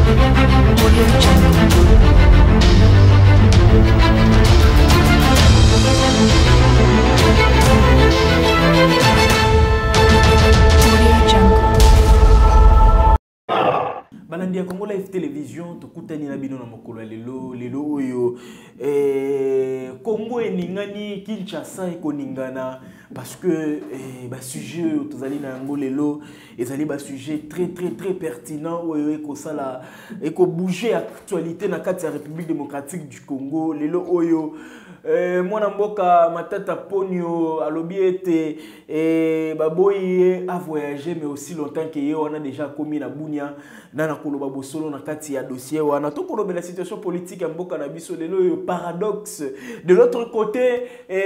Banandi ya Congo Live Télévision tokutani na bino na mokolo lelo oyo Congo eningani Kinshasa ekoningana parce que ba sujet tozali na yango lelo ezali ba sujet très pertinent oyo ekosala ekobouger actualité na kati ya République démocratique du Congo lelo oyo mwana mboka Matata Ponyo alobi ete baboyi a voyagé mais aussi longtemps que on a déjà commis na Bunia na koloba bosolo na kati ya dossier wana to koloba la situation politique ya mboka na biso lelo paradoxe de l'autre côté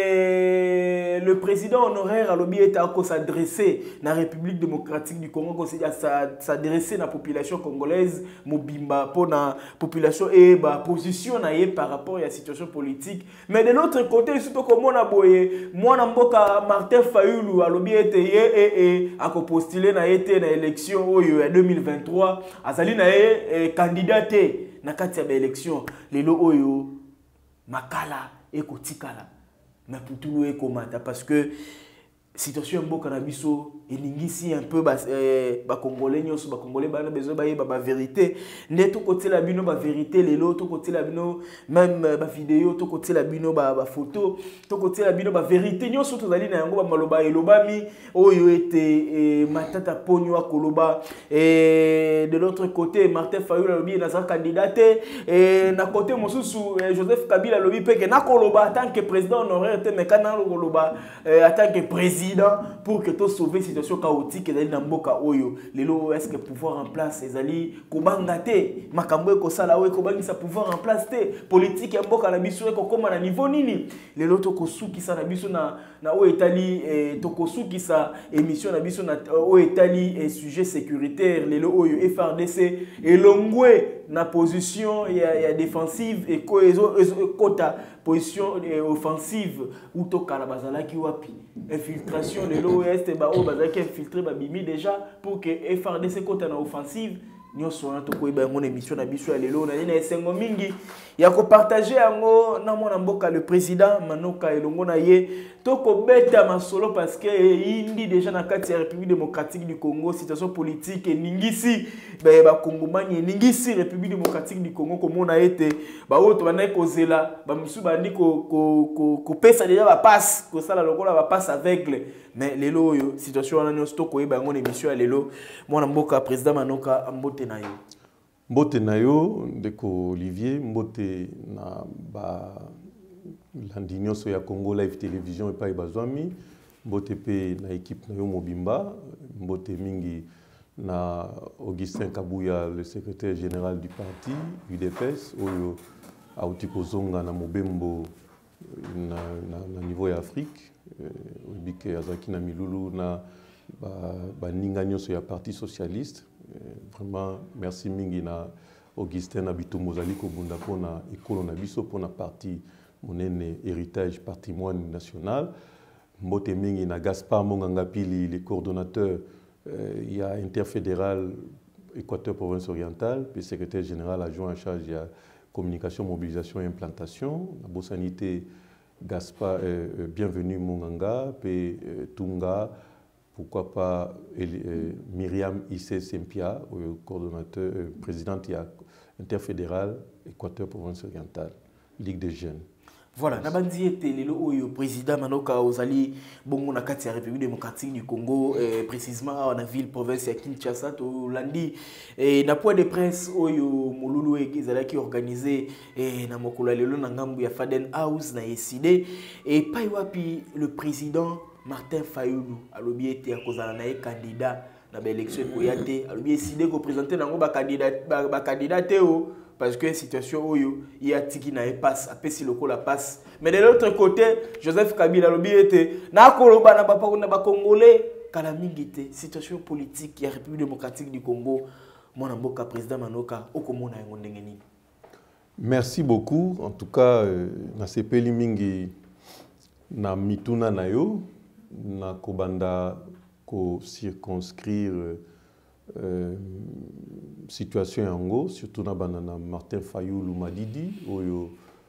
le président honoraire alobi ete ako s'adresser na République démocratique du Congo s'adresser na population congolaise mobimba pour na population et ba position na ye par rapport à la situation politique mais de l'autre côté surtout comme on a boye mwana mboka Martin Fayulu alobi ete ye ako postuler na ete na élection oyo ya 2023 azali na ye candidate na kati ya ba élection lelo oyo makala ekotikala na putulu ekomata parce que situation mboka na biso eningisi un peu ba congolais nyonso ba congolais bana besoin ba yeba ba vérité neto côté la bino ba vérité lelo to côté la bino même ba vidéo to côté la bino ba photo to côté la bino ba vérité nyonso to zali na yango ba maloba elobami oyo ete Matata Ponyo akoloba de l'autre côté Martin Fayulu lobi na sa candidate na côté mosusu Joseph Kabila lobi peke na koloba en tant que président honoraire te mekana koloba en tant que président pour que tout sauver situation chaotique ezali na mboka oyo lelo est-ce que pouvoir en place ezali kobanga te makambo ko sala oyo kobangisa pouvoir en place te politique ya mboka na biso ko koma na niveau nini lelo to kosukisa na biso na o etali to kosukisa émission na biso na o etali sujet sécuritaire lelo oyo FRDC elongwe na position ya défensive et kota position offensive ou to kala bazalaki wapi infiltration de l'Ouest ba o bazalaki infiltré ba bimi déjà pour que FRDC kota na offensive nyonso na to koyeba mon émission na biso ya lelo na ina esengo mingi ya ko partager yango na mwana mboka le président Manoka elongo na ye to ko beta masolo parce que indi déjà na kati ya République démocratique du Congo situation politique ningisi ba kongomani ningisi République démocratique du Congo comme on a été ba oto bana kozela ba musu bandi ko pesa déjà ba passe ko sala lokola ba passe aveugle mais lelo oyo situation wana nyonso to koyeba yango na émission ya lelo mwana mboka président Manoka mbote na yo. Mbote na yo ndeko Olivier mbote na ba landi nyonso ya Congo Live Télévision epai bazwami mbote pe na équipe na yo mobimba mbote mingi na Augustin Kabuya le secrétaire général du parti UDPS oyo auti kozonga na mobembo na niveau ya Afrique bike azaki na milulu na ba ninga nyonso ya parti socialiste. Vraiment merci mingi na Augustin na bitumbo zali ko bunda pona ekolo na biso pona parti monene héritage patrimoine national mbote mingi na Gaspard Monganga Pili le coordonnateur il y a interfédéral Équateur province orientale puis secrétaire général adjoint en charge de communication mobilisation et implantation la bosanité Gaspard bienvenue Monganga puis Tunga pourquoi pas Myriam Issé Sempia, coordonnateur, présidente interfédérale Équateur province orientale, Ligue des jeunes. Voilà, nabandi ete lelo oyo président Manoka ozali bongo na kati ya République démocratique du Congo précisément na ville province ya Kinshasa to landi na point de presse oyo molulu ezalaki organisé na mokolo lelo na ngambu ya Faden House na Eside et pai wapi le président Martin Fayulu alobi ete akozala na candidat na ba élection koyate alobi eside ko présenter nango ba candidat teo parce que situation oyo ya tiki na passe apesi loko la passe mais de l'autre côté Joseph Kabila alobi ete na koloba na ba congolais kala mingi te situation politique ya République démocratique du Congo mwana mboka président Manoka okomona yango ndenge nini. Merci beaucoup en tout cas na sepeli mingi na mituna na yo na kobanda ko circonscrire situation yango surtout na banana Martin Fayulu Madidi oyo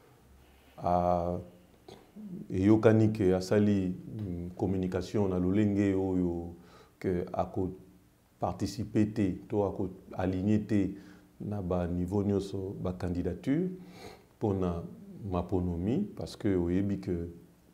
a eyokani ke asali communication na lolenge oyo que ako participer te to ako aligner te na ba niveau nyonso ba candidature pour na maponomi parce que oyebi que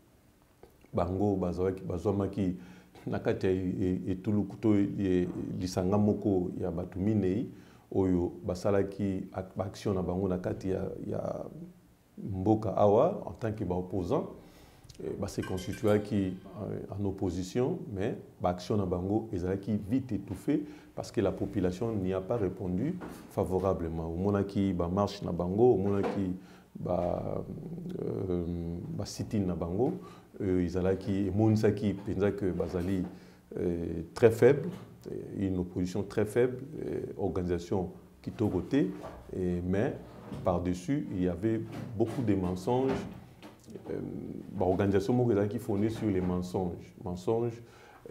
bango bazwamaki nakati etuluku to lisanga moko ya batu minei oyo basalaki action na bango nakati ya mboka awa en tant que opposant se constituaki en opposition mais l'action na bango ezalaki vite étouffée parce que la population n'y a pas répondu favorablement au monaki ba marche na bango au monaki ba sit-in na bango ezalaki monisaki penza que bazali très faible, une opposition très faible, organisation qui togoté, mais par-dessus, il y avait beaucoup de mensonges. L'organisation qui fondée sur les mensonges.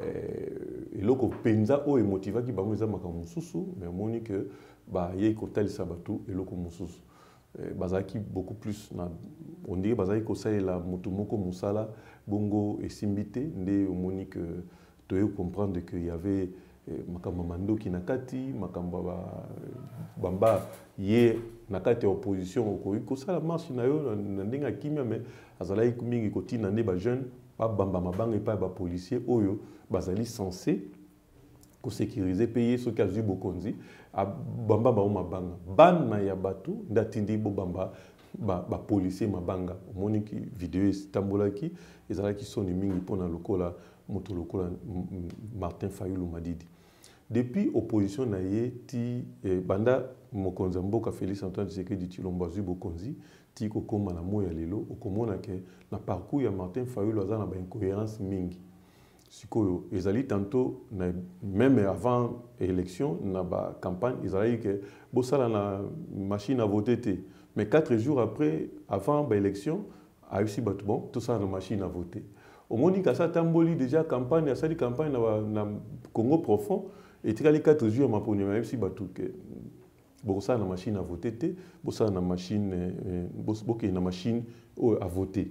Et là, penza o emotiva qui bameza makamususu, mais moni que ba yé kotel sabatu et loko mususu. Bazaki beaucoup plus on dirait bazaki ko ça la mutumoko musala bongo et simbité ndé moni que tu dois comprendre qu'il y avait Makamamando qui nakati, Makamba Bamba yé nakati opposition au Koiko, ça la marche na yo n'inga kimia mais azalai kumingi koti na ne ba jeune ba Bamba mabanga et pas ba policier oyo bazali censé ko sécuriser payer ce qu'a vu Bokonzi a Bamba ba mabanga ban na ya batu ndatindi bo Bamba ba policier mabanga moniki vidéo tambolaki ezalaki soni mingi pona lokola moto lokola Martin Fayulu Madidi. Depuis opposition na ye ti banda mokonza mboka Félix Antoine Tshisekedi Tshilombo azwi Bokonzi ti kokoma na moya lelo okomona ke na parcours ya Martin Fayulu aza na ba incohérence mingi. Sikoyo ezali tantôt même avant élection na ba campagne ezali ke bosala na machine à voter te mais 4 jours après avant ba élection a aussi batu bon tout ça na machine à voter. Au Moni Kassa Tamboli déjà campagne, ça dit campagne dans Congo profond, et tu as les 4 jours ma première même si batou que bossa na machine à voter, bossa na machine, boké na machine à voter.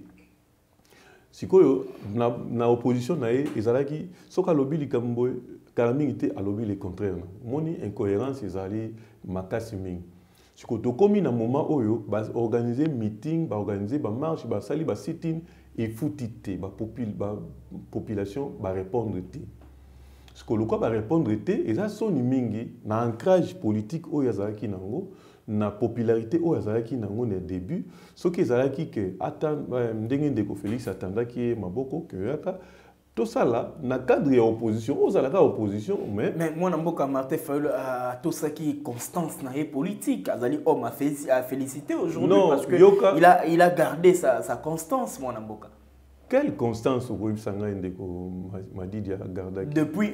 Si quoi na opposition na ezalaki soka lobby li kambo kalami était à lobby le contraire. Moni incohérence ezali makasi mingi. Si quoi to komi na moment oyo ba organiser meeting, ba organiser ba marche, ba sali ba sit-in et foutité, la population va répondre. Ce que le quoi va répondre, et ça son mingi, na ancrage politique au yazaki nango, na popularité au yazaki nango au début, ce qui yazaki que attend, m'dengen de Félix attenda qui est maboko que yaka. Tout ça là, na cadre de opposition, aux alaka opposition, mais moi n'importe Martin Fayulu a tout ça qui est constance na politique, azali homme a félicité aujourd'hui parce que il a gardé sa constance moi n'importe. Quelle constance au Sanga Ndeko Madidi a gardé depuis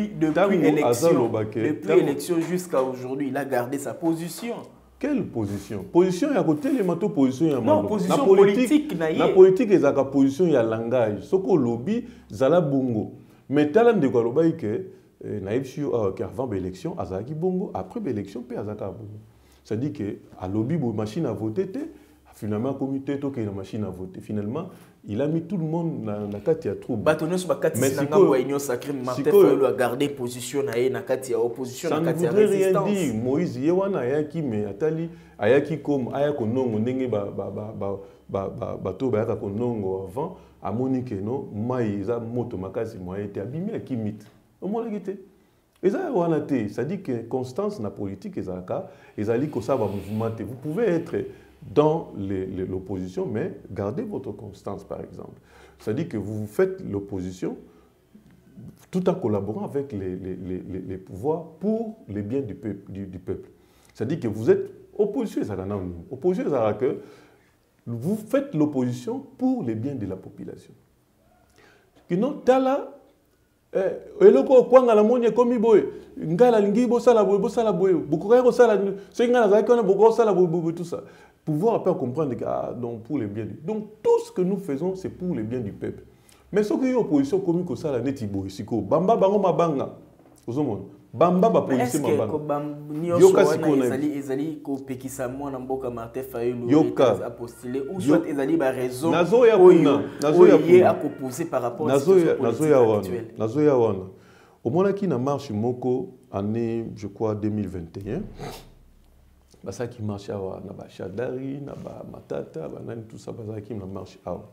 l'élection jusqu'à aujourd'hui, il a gardé sa position. Quelle position? Position il y a côté les matos position il y a non position politique la politique est à position il y a langage soko lobby zala bongo mais talent de quoi lobby que naïbsi avant l'élection azaki bongo après l'élection pe azaka bongo ça dit que à lobby machine à voter finalement comité to que la machine à voter finalement il a mis tout le monde dans la carte à trouble. Mais Martin Fayulu a gardé position na kati ya opposition na kati ya résistance. Ça ne veut rien dire. Moïse yewana ayaki me atali ayaki comme ayako nongo ndenge bato bayaka konongo avant amoni que non mai za moto makasi moyen te abimi akimit. Omona gite. Eza wana te, ça dit que constance na politique ezaka ezali ko ça va mouvement. Vous pouvez être dans l'opposition, mais gardez votre constance, par exemple. C'est-à-dire que vous faites l'opposition tout en collaborant avec les pouvoirs pour le bien du peuple. C'est-à-dire que vous êtes opposition, opposition, c'est-à-dire que vous faites l'opposition pour le bien de la population. Sinon, tala, eloko kwanga la monye komi boy, ngala lingi bosala boy, bukoko bosala, c'est ngala zakona bukoko sala boy tout ça. Pouvoir après comprendre que donc pour le bien du donc tout ce que nous faisons c'est pour le bien du peuple mais ce qui est opposition comme que ça la neti boy siko bamba bango mabanga ozomona bamba ba policier mabanga yoka sikona ezali ko pekisa mwana mboka Martin Fayulu yoka apostiller ou soit ezali ba raison nazo ya kuna a composé par rapport à nazo ya wana omonaki na marche moko année je crois 2021 basa qui marche awa na ba Shadari na ba Matata ba nani tout ça basa qui na marche awa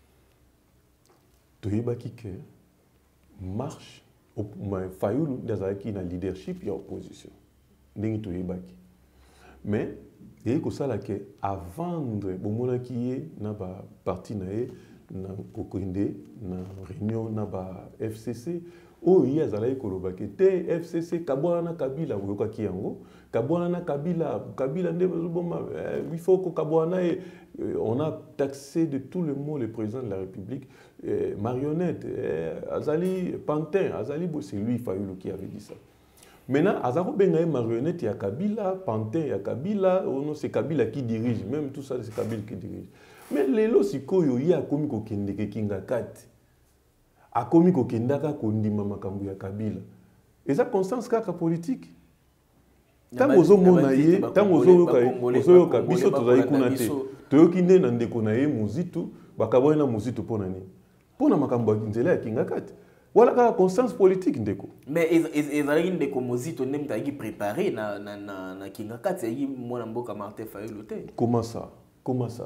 toyebaki ke marche Fayulu d'azaki na leadership ya opposition ndenge toyebaki mais il ko sala ke avendre bomona ki na ba parti na ye na kokinde na réunion na ba FCC o yi azalaki kolobaki te FCC kabwana Kabila yoka ki yango kabwana Kabila nde bazoboma il faut que kabwana on a taxé de tout le mot le président de la République marionnette azali pantin azali c'est lui Fayulu qui avait dit ça maintenant azako benga marionnette ya Kabila pantin ya Kabila non c'est Kabila qui dirige même tout ça c'est Kabila qui dirige mais lelo sikoyo ya komi ko kendeke kinga kati akomi ko kendaka kondima makambo ya Kabila eza constance kaka politique tango ozomona ye tango ozoyoka biso tozali kuna te toyoki nde na ndeko na ye Muzitu bakabona na Muzitu pona nini pona makambo ya nzela ya kinga kati wala kaka constance politique ndeko mais ezalaki ndeko Muzitu nde mutaki préparer na kinga kati ya mwana mboka Martin Fayulu te comment ça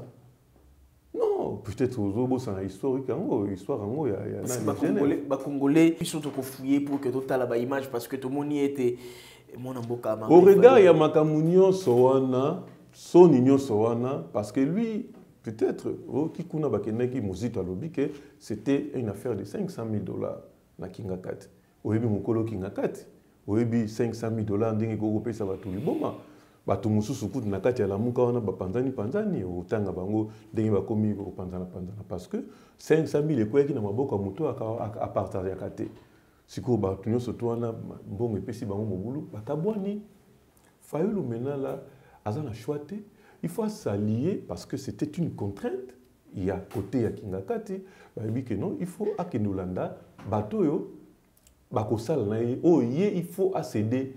non peut-être ozobosa na historique yango histoire yango ya ba congolais ils sont fouiller pour que totala ba image parce que tout le monde y était mwana mboka Martin au regard ya makamunyo sowana soni nyonso wana parce que lui peut-être kikuna bakendaki Muzitu alobi que c'était une affaire de $500,000 na kinga kati oyebi mokolo kinga kati oyebi $500,000 ndenge kokopesa bato liboma bato mususu kutu na kati ya lamuka wana bapanzani otanga bango ndenge bakomi kopanzana parce que 500,000 ekoyaki na maboko ya moto apartage ya kate sikoyo bato nyonso to wana mbongo epesi bango mobulu bakabwani Fayulu menala aza na choix te il faut s'allier parce que c'était une contrainte il y a côté ya kingakati bayebi que non il faut akenolanda bato yo bakosala na ye il faut accéder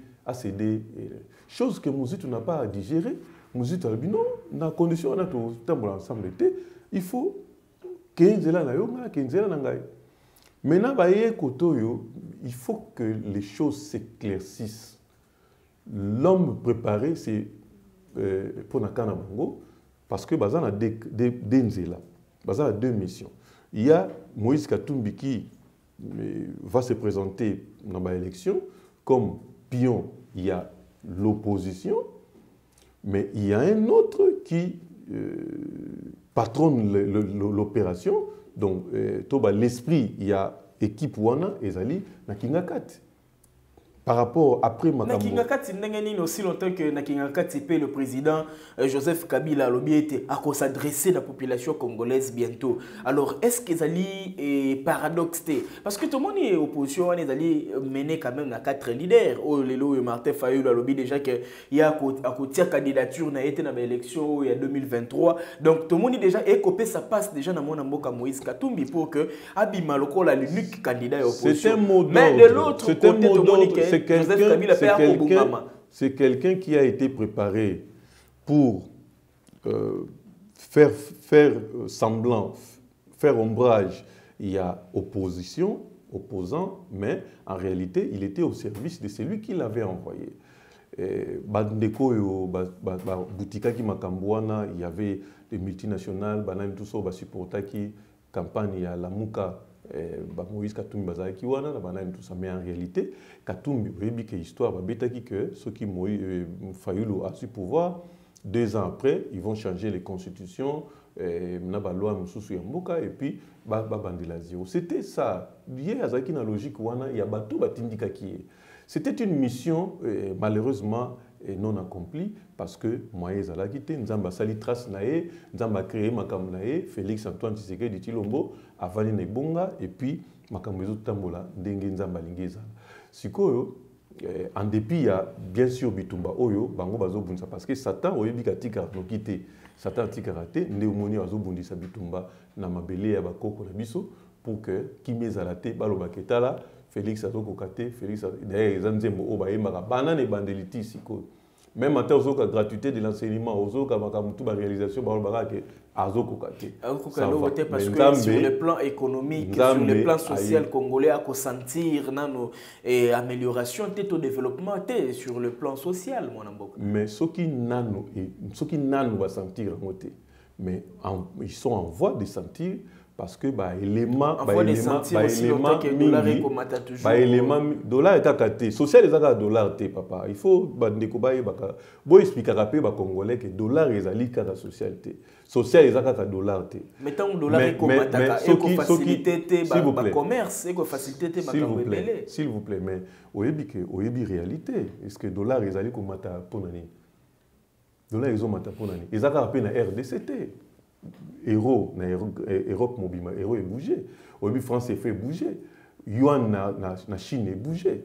chose que Muzitu n'a pas à digérer. Muzitu a dit non, dans la condition on a tout ensemble il faut Kenzela na yo, Kenzela na ngai. Maintenant baye kotoyo, il faut que les choses s'éclaircissent. L'homme préparé c'est pour nakana bango parce que bazana a deux nzela, bazana a deux missions. Il y a Moïse Katumbi qui va se présenter dans l'élection comme pion, il y a l'opposition, mais il y a un autre qui patronne l'opération. Donc, l'esprit, il y a équipe Wana et Zali, na Kingakati. Par rapport après Makambo. Nakingakati n'engeni aussi longtemps que Nakingakati le président Joseph Kabila a été à s'adresser à la population congolaise bientôt. Alors est-ce que Zali est paradoxe parce que tout le monde est opposition, on est allé mener quand même à 4 leaders. Oh lelo Martin Fayulu a lobby déjà que il y a à côté candidature n'a été dans l'élection il y a 2023. Donc tout le monde est déjà écopé ça passe déjà dans mon mboka Moïse Katumbi pour que Abima Lokola l'unique candidat à opposition. C'est un mot d'ordre. Mais de l'autre côté tout le monde c'est quelqu'un qui a été préparé pour faire semblant, faire ombrage. Il y a opposition, opposant, mais en réalité, il était au service de celui qui l'avait envoyé. Bandeko Boutika qui Makambouana, il y avait des multinationales, Banane tout ça, supporta qui campagne à la Mouka. Moïse Katumbi bazaki wana na banani tout ça mais en réalité Katumbi rebi que histoire ba betaki que ceux qui Fayulu a su pouvoir 2 ans après ils vont changer les constitutions na ba loi mususu ya mboka et puis ba bandela zéro c'était ça lié azaki na logique wana ya bato batindika ki c'était une mission malheureusement non accomplie parce que moyen zalaki te nzamba sali trace nae nzamba créé makambo nae Félix Antoine Tshisekedi Tshilombo avani na bonga et puis makambo ezotambola ndenge nzamba lingeza sikoyo en dépit ya bien sûr bitumba oyo bango bazobundisa parce que Satan oyebi katika nokite Satan tika raté nde omoni azobundisa bitumba na mabele ya bakoko na biso pour que kimezala te baloba ketala Félix Azokokate, Félix d'ailleurs Zanzembo Obaemara, banane et bandeliti siko. Même en termes de gratuité de l'enseignement, la réalisation, Azokokate. Parce que sur le plan économique, sur le plan social congolais, à sentir amélioration, au développement, sur le plan social, mon ambo. Mais ceux qui n'ont va sentir, mais ils sont en voie de sentir. Parce que dollar est à social est à dollar papa il faut expliquer à congolais que dollar est à socialité social est à dollar mais tant dollar est facilité commerce et facilité s'il vous plaît mais oyebi réalité est-ce que dollar est allé comme pour nani dollar ils ont mata pour nani ils ont appelé na RDCT Euro, Europe mobile, Euro est bougé. Aujourd'hui, France est fait bouger. Yuan na Chine est bougé.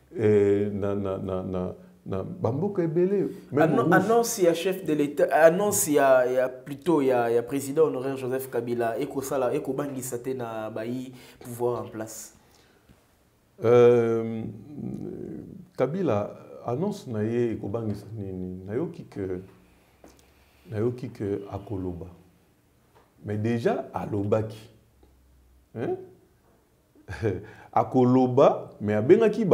Bamboka est belé. Annonce il y a chef de l'État, annonce il y a plutôt il y a président honoraire Joseph Kabila. Eko sala, eko bangi sate na bayi pouvoir en place. Kabila annonce na ye eko bangi sate na yoki que akoloba. Mais déjà, à l'Obaki. Hein? À Koloba, mais à Benaki,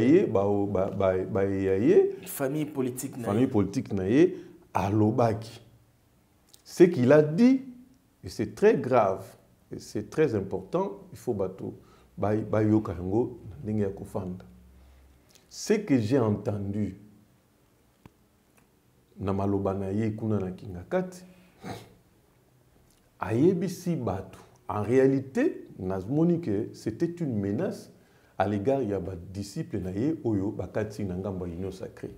famille politique naïe, à l'Obaki. Ce qu'il a dit, et c'est très grave, et c'est très important, il faut bateau, ce que j'ai entendu, Namaloba naïe, kuna na kingakati, Ayebisi Batu. En réalité, Nazmoni que c'était une menace à l'égard de disciples naïe Oyo Bakati Nangamba Union Sacrée.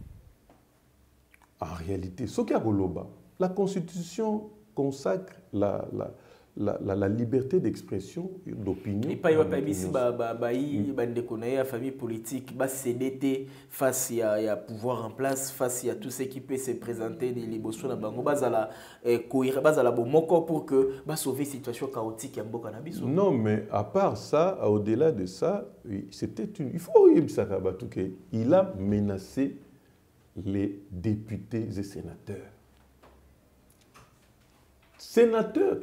En réalité, ce qu'il y a la Constitution consacre la liberté d'expression et d'opinion. Et pas y a ici la famille politique CDT face à pouvoir en place, face à tout ce qui peut se présenter des libérations na bango bazala bazala bomoko pour que sauver situation chaotique ya mboka na biso. Non, mais à part ça, au-delà de ça, c'était une il faut il a menacé les députés et sénateurs. Sénateur,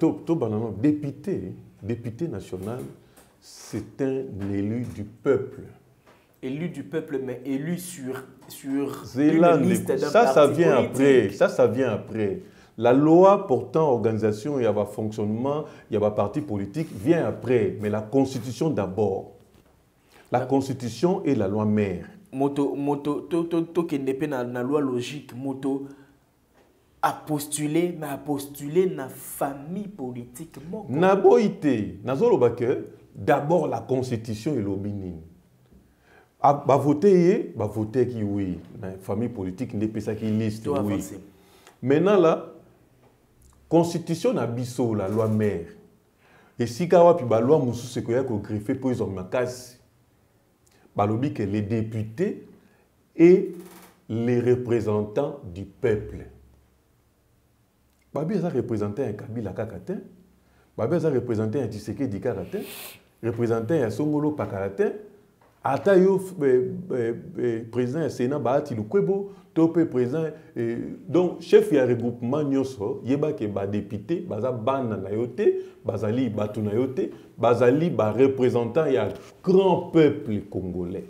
député national, c'est un élu du peuple. Élu du peuple, mais élu sur une liste d'un parti ça vient politique. Après. Ça vient après. La loi portant organisation, il y a un fonctionnement, il y a un parti politique, vient après. Mais la Constitution d'abord. La Constitution et la loi mère. Moto, na loi logique, moto. A postuler na famille politique. Na boité, na zolobake, d'abord la constitution et l'obinin. Ba voter qui oui, na famille politique n'est pas ça qui liste oui. Maintenant la constitution na biso la loi mère. Et si kawa pi ba loi musu se ko ya ko greffer pour ils ont makasi. Ba lobi que les députés et les représentants du peuple. Babi a représenté un Kabila Kakatin, Babi a représenté un Tshisekedi Kakatin, représenté un Songolo Pakaratin, Atayo président du Sénat Bahati Lukwebo, Topé président donc chef ya regroupement nyoso, yeba ke ba député, baza bana na yote, bazali batu na yote, bazali ba représentant ya grand peuple congolais.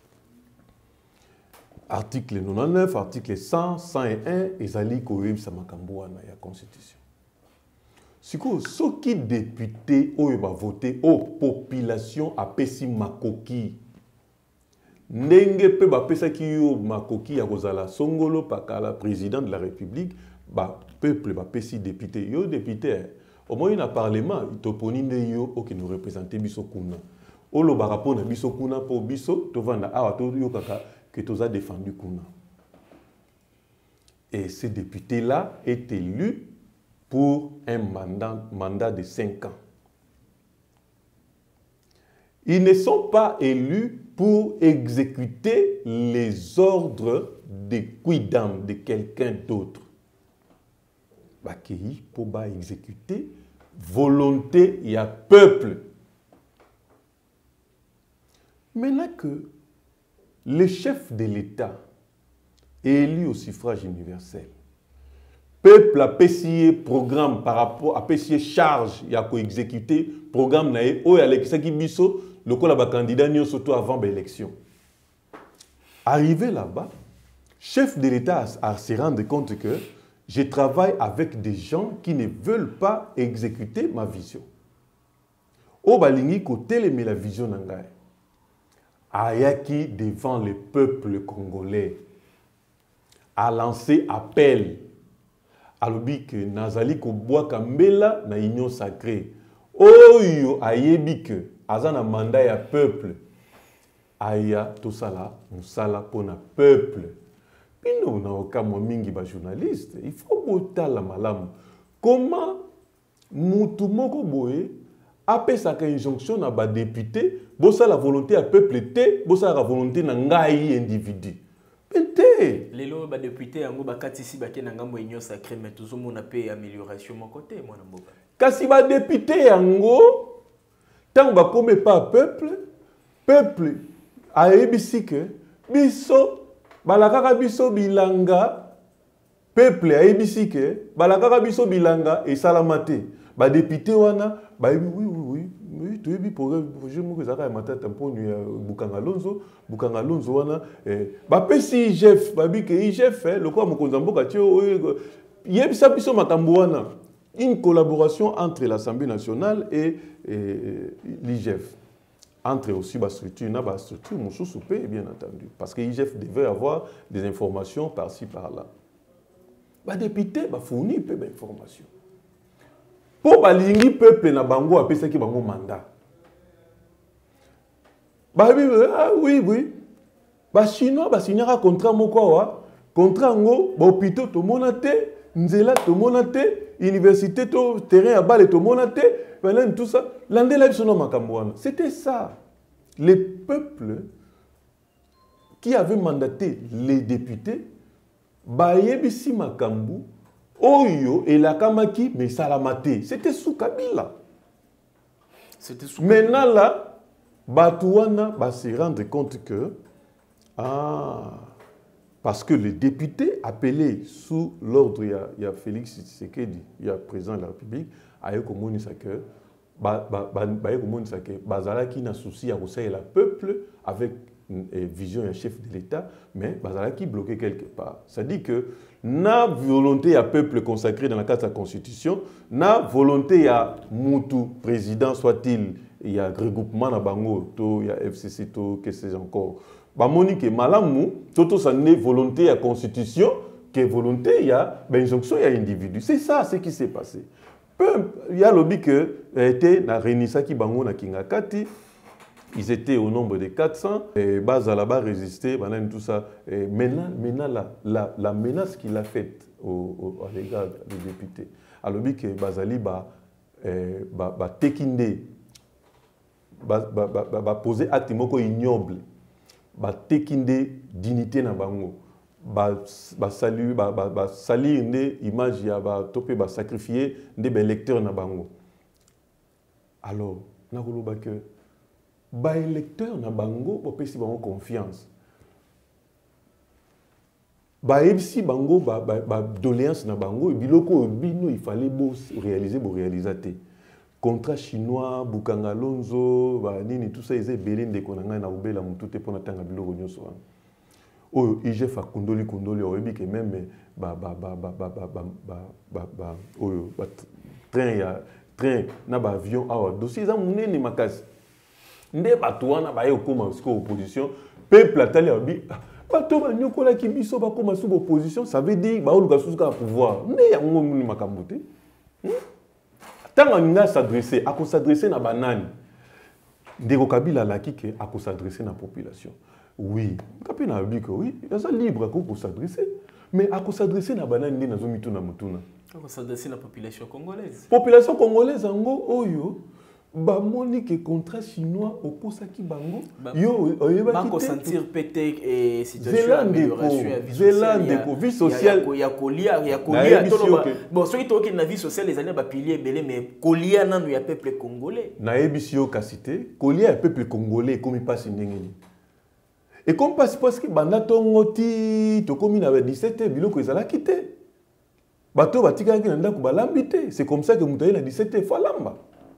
Article 99, article 100, 101, ezali koyeb samakambo na ya constitution. Siko soki député oyo ba voté o population apesi makoki. Ndenge pe ba pesa ki yo makoki ya kozala Songolo Pakala président de la République, ba peuple ba pesi député yo député. Au moins na parlement toponi nde yo o ki nous représenter biso kuna. Olo ba rapport na biso kuna po biso to vanda awa to yo kaka que tu as défendu Kuna. Et ce député-là est élu pour un mandat de 5 ans. Ils ne sont pas élus pour exécuter les ordres de quidam de quelqu'un d'autre. Bakei pour exécuter volonté et à peuple. Maintenant que le chef de l'État est élu au suffrage universel, peuple a payé programme par rapport à payer charge et à exécuter programme nae o ya lekisaki biso lokola ba candidat nyo surtout avant l'élection. Arrivé là-bas, chef de l'État a se rendre compte que je travaille avec des gens qui ne veulent pas exécuter ma vision. O balingi ko telemi la vision nangai. Ayaki devant le peuple congolais a lancé appel. Alobi que nazali ko boa kambela na union sacrée. Oyo ayebi que azana mandat ya peuple. Aya tosala musala pona peuple. Pino na okamo mingi ba journaliste, il faut botala malamu. Comment mutu moko boye apesaka injonction na ba député, bosa la volonté à peuple te, bosa la volonté na ngai individu. Pente. Lelo ba député yango ba katisi ba ke na ngambo union sacrée mais toujours mon appel amélioration mon côté moi na mboka. Kasi ba député yango tant ba comme pas peuple a ebisi que biso balakaka biso bilanga peuple a ebisi que balakaka biso bilanga et salamate ba député wana ba oui tu es pour je me zaka matata mponu ya bukanga lonzo wana ba pesi IGF ba bi que IGF le quoi mokonza mboka tio yebisa biso makambo wana une collaboration entre l'Assemblée nationale et l'IGF. Entre aussi la structure, bien entendu. Parce que l'IGF devait avoir des informations par-ci, par-là. Les députés fournissent des informations. Pour les peuple na bango appelle ça qui bango mandat. Oui. Les Chinois signent un contrat moko contrat ngo hôpital to monate, nzela to monate, université to terrain à balle to monate. Tout ça, c'était ça. Les peuples qui avaient mandaté les députés, Bayebisi Makambu, Oyo et la Kamaki, mais Salamate. C'était sous Kabila. Maintenant là, Batouana va se rendre compte que, parce que les députés appelés sous l'ordre, il y a Félix Tshisekedi, il y a le président de la République, bazalaki na souci à le peuple avec une vision un chef de l'État, mais bazalaki bloqué quelque part. Ça dit que na volonté à peuple consacré dans la carte de la Constitution, na volonté à Moutou président soit-il, il y a regroupement na bango, il y a FCC, que c'est encore. Monique malamu, toto ça n'est volonté à Constitution, que volonté il y a injonction il y a individu. C'est ça ce qui s'est passé. Il y a lobby que était na Renisaki Bango na Kingakati, ils étaient au nombre de 400 et Baza là-bas résisté pendant tout ça. Maintenant la menace qu'il a faite à l'égard des députés. A lobby que Bazali tekinde poser acte moko ignoble, tekinde dignité na bango. Salut une image ya topé sacrifier des électeurs na bango. Alors nakoloba que électeurs na bango opesi bango confiance. Ebisi bango doléance na bango biloko bino il fallait réaliser réalisateur. Contrat chinois Bukanga Lonzo nini tout ça ils belé ndeko na ngai na ubela mutu te pona tanga biloko nyonso wana. Oh, IGF a kondoli oyebi que même train na ba avion awa dossier za munene makasi nde bato wana ba yokoma siko opposition peuple atali abi bato ba nyokola ki biso ba koma siko opposition ça veut dire ba oluka suka pouvoir nde yango muni makambo te tanga nga s'adresser à s'adresser na banani ndeko Kabila laki ke à s'adresser na population. Oui, il est libre à s'adresser, mais à s'adresser à banane na zomituna mutuna. À s'adresser à la population congolaise. Population congolaise, oyo, bamoni que contrat chinois au Kosaki bango yo oyeba sentir peut-être situation amélioration vie sociale ya kolia bon ceux qui toki na vie sociale les années ba pilier belé mais kolia nanu ya peuple congolais na ebisio kasité kolia ya peuple congolais comme passe ndengeni et comme passe parce que banda tongoti to komi na 17 biloko ezala kité bato batika ki na ndako balambité c'est comme ça que mutaye na 17 fois lamba.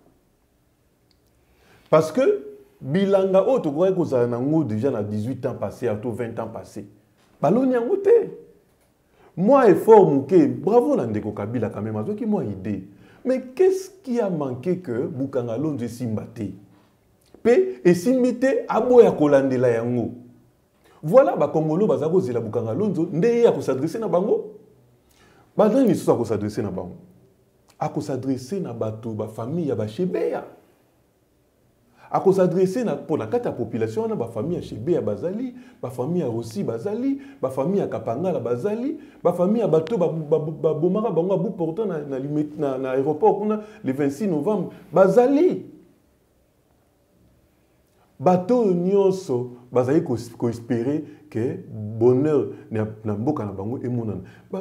Parce que bilanga o to ko kozala nango déjà na 18 ans passés à 20 ans passés. Baloni yango te. Moi effort muke, bravo na ndeko Kabila quand même azoki moi idée. Mais qu'est-ce qui a manqué que Bukanga Lonzo simbate? Pe esimite aboya kolandela yango. Voilà ba Congolo bazako zela Bukanga Lonzo ndeye ya ko s'adresser na bango. Badani ni so ko s'adresser na bango. A ko s'adresser na bato ba famille ya ba Shebeya. A ko s'adresser pour la carte population na ba famille ya Shebeya bazali, ba famille ya Rossi bazali, ba famille ya Kapangala bazali, ba famille ya bato ba bomaka bango bu portant na aéroport kuna le 26 novembre bazali. Bato nyonso bazali ko espérer que bonheur na mboka na bango emonana.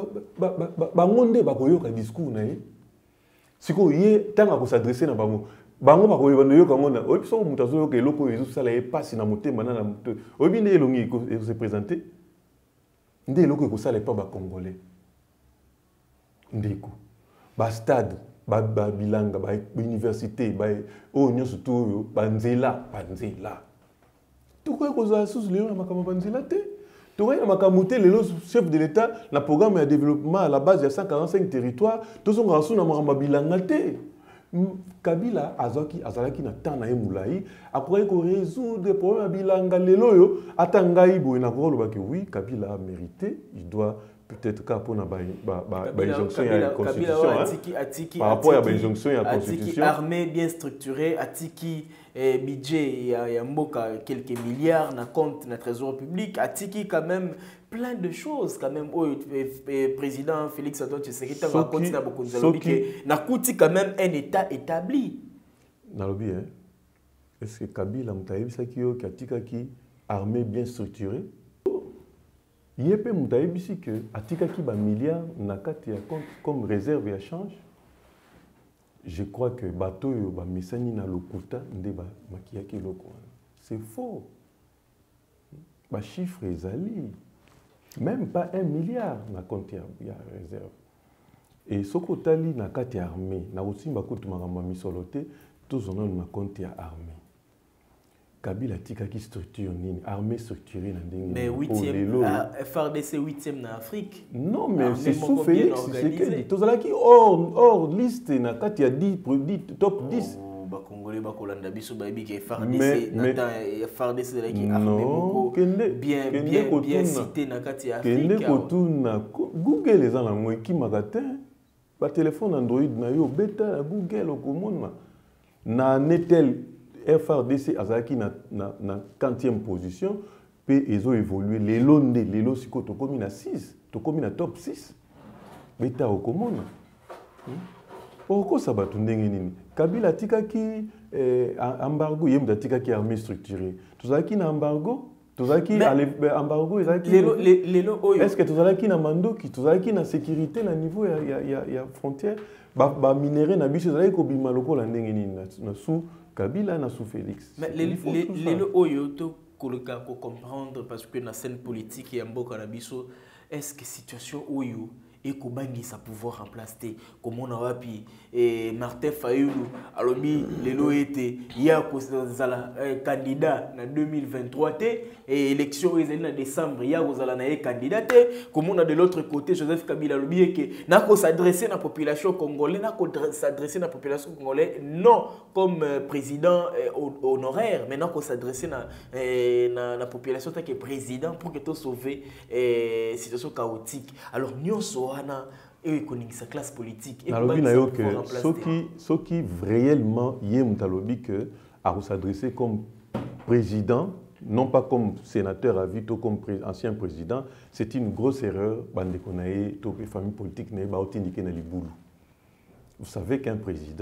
Bango nde bakoyoka discours na ye. Siko ye tanga ko s'adresser na bango. Bango bakoyoka no yoka ngona. Oyi so mutazo yoka eloko ezo sala ye passe na motema na moto. Oyi nde elongi ko se présenter. Nde eloko ko sala pa ba congolais. Ndeko. Ba stade, ba bilanga, ba université, ba o nyonso to ba nzela. Pourquoi ko za sous le na makama ba nzela te? Touré na makamuté le chef de l'État na programme de développement à la base de 145 territoires, tous sont rassou na makama bilanga te. Kabila azalaki na tana e mulai après ko résoudre les problèmes bilanga lelo yo atangai boy na ko loba que oui Kabila a mérité, il doit peut-être qu'à pour na ba injonction ya constitution par rapport à la injonction ya constitution armée bien structurée atiki budget ya mboka quelques milliards na compte na trésor public atiki quand même plein de choses quand même au président Félix Antoine Tshisekedi a continué na beaucoup de na kuti quand même un état établi na lobi hein est-ce que Kabila mutaibisa kiyo katika ki armée bien structurée yepe mutaibisi que atika ki ba milliards na kati ya compte comme réserve ya change. Je crois que bateau yo ba misani na lokuta nde ba makiyaki loko. C'est faux. Ba chiffre ezali. Même pas 1 milliard na compte ya réserve. Et soko tali na kati ya armée na osimba kutu makamba misolote tous on na compte ya armée. Kabila tika ki structure nini armée structurée na ndenge. Mais 8e FRDC 8e na Afrique. Non mais c'est sous Félix Tshisekedi. Tozala ki hors liste na kati ya 10 top 10. Ba Congolais ba kolanda biso ba bi ke FRDC na FRDC la ki armée moko bien cité na kati ya Afrique. Kende kotuna Google les en la moi ki magatin ba téléphone Android na yo beta Google okomona na netel FRDC azaki na 40e position pe ezo évoluer lelo siko to komi na 6 to komi na top 6 beta okomona oko sabatu ndenge nini Kabila tikaki embargo yemda tikaki armée structurée tozaki na embargo tozaki embargo ezaki lelo oyo est-ce que tozaki na mandoki tozaki na sécurité na niveau ya frontière ba minéraux na biso ezaki ko bima lokola ndenge nini na sous Kabila na sous Félix. Mais les oyo to koloka ko comprendre parce que na scène politique et mboka na biso est-ce que situation oyo et kobangi sa pouvoir en place te comme on a wapi Martin Fayulu alobi lelo été ya ko zala candidat na 2023 te et élection ezali na décembre ya ko zala na candidat te comme on a de l'autre côté Joseph Kabila alobi que na ko s'adresser na population congolaise na ko s'adresser na population congolaise non comme président honoraire mais na ko s'adresser na population tant que président pour que to sauver situation chaotique alors nyonso et sa classe politique et ceux qui réellement yemtalobi que à s'adresser comme président non pas comme sénateur à vie ou comme ancien président c'est une grosse erreur bande konaye to famille politique n'est pas indiqué dans les boulot. Vous savez qu'un président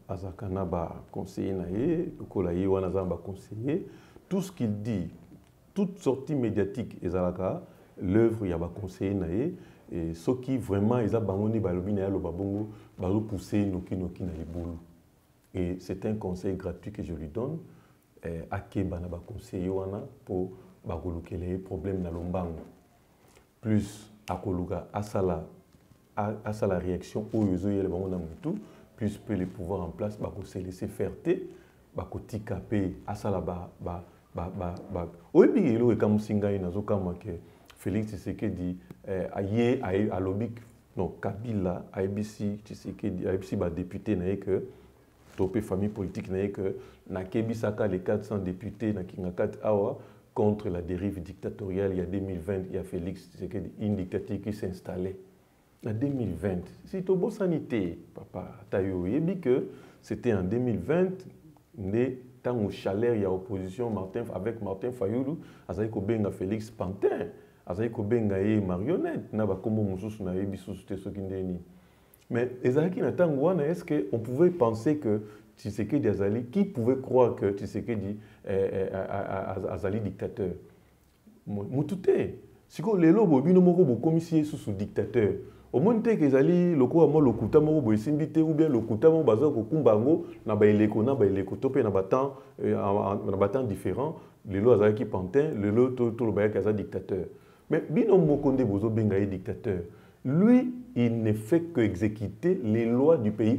azakana ba conseiller naé lokola ye wana za ba conseiller tout ce qu'il dit toute sortie médiatique ezalaka l'œuvre ya ba conseiller naé et ce qui vraiment ils a bangoni balobi na lo babongo bazo pousser noki na libulu et c'est un conseil gratuit que je lui donne à Keba na ba conseiller wana pour ba kolukele problème na lombango plus akoluka asala réaction au yozo yele bango na mutu plus peut les pouvoirs en place ba ko se laisser faire té ba ko tikape asala ba oyebi elo e kamusinga ina zo kama ke Félix Tshisekedi aye a lobik non Kabila ABC Tshisekedi ABC ba député na que topé famille politique na que na kebisaka les 400 députés na kingakat awa contre la dérive dictatoriale. Il y a 2020, il y a Félix Tshisekedi, une dictature qui s'installait. En 2020, c'est au beau sanité, papa Tayo. Il dit que c'était en 2020, né tant au chalet, il y a opposition avec Martin Fayoulou, Azaïko Benga Félix Pantin, Azaïko Benga et marionnette, Naba Komo Moussous na Ebissous Tesokindeni. Mais est-ce qu'on pouvait penser que Tshisekedi Azali, qui pouvait croire que Tshisekedi Azali dictateur? Moutouté. Si vous avez un commissaire sous dictateur, au moins que Azali, le coup à moi, le coup à moi, ou bien le coup à moi, bazo kumbango, na ba eleko topé na battant différent, le lo Azali qui pantin, le lo tout le bayak Azali dictateur. Mais bino mokonde bozo bengaye dictateur. Lui, il ne fait qu'exécuter les lois du pays.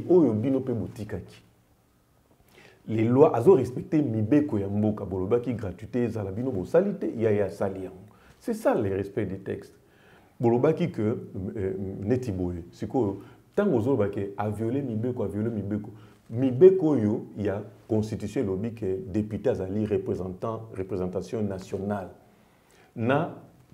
Les lois, elles ont respecté Mibeko Yamboka, Bolobaki, gratuité, Zalabino, Salité, Yaya Salian. C'est ça le respect des textes. Bolobaki que Netiboye, c'est que tant que a violé Mibeko, Mibeko, il y a constitution lobby que député Azali représentation nationale. Na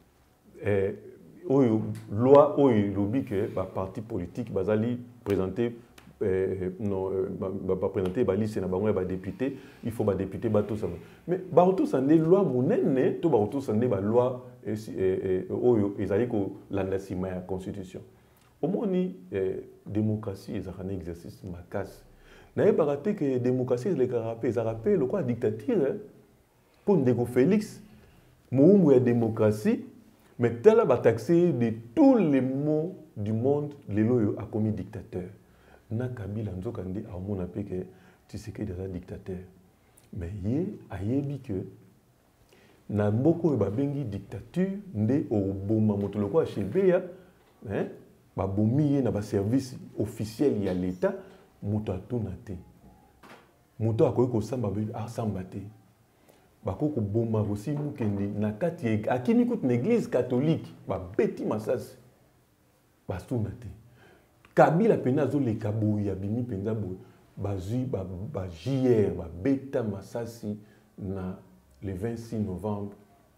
loi lobby que parti politique bazali présenter présenter liste na bango ba député il faut ba député ba tout ça mais ba tout ça né loi monene to ba tout ça né ba loi oyo ezali ko landa sima ya constitution au moni démocratie ezaka na exercice makasi na yeba te que démocratie les carapé ezarapé le quoi dictature pour ndeko Félix moumou ya démocratie. Mais tel a taxé de tous les mots du monde, les lois a commis dictateur. Na Kabila Nzokandi a mon appel que tu sais que déjà dictateur. Mais yé a yébi que na mboko ba bengi dictature ndé au boma motoloko a chebeya hein ba bomi na ba service officiel ya l'état muto atunate. Muto akoyi ko samba ba sambate. Bako boma aussi mukende na kati akimi kut l'église catholique ba beti masasi bastunate Kabila pena zo le kabo ya bimi penza bo bazui ba JR ba beta masasi na le 26 novembre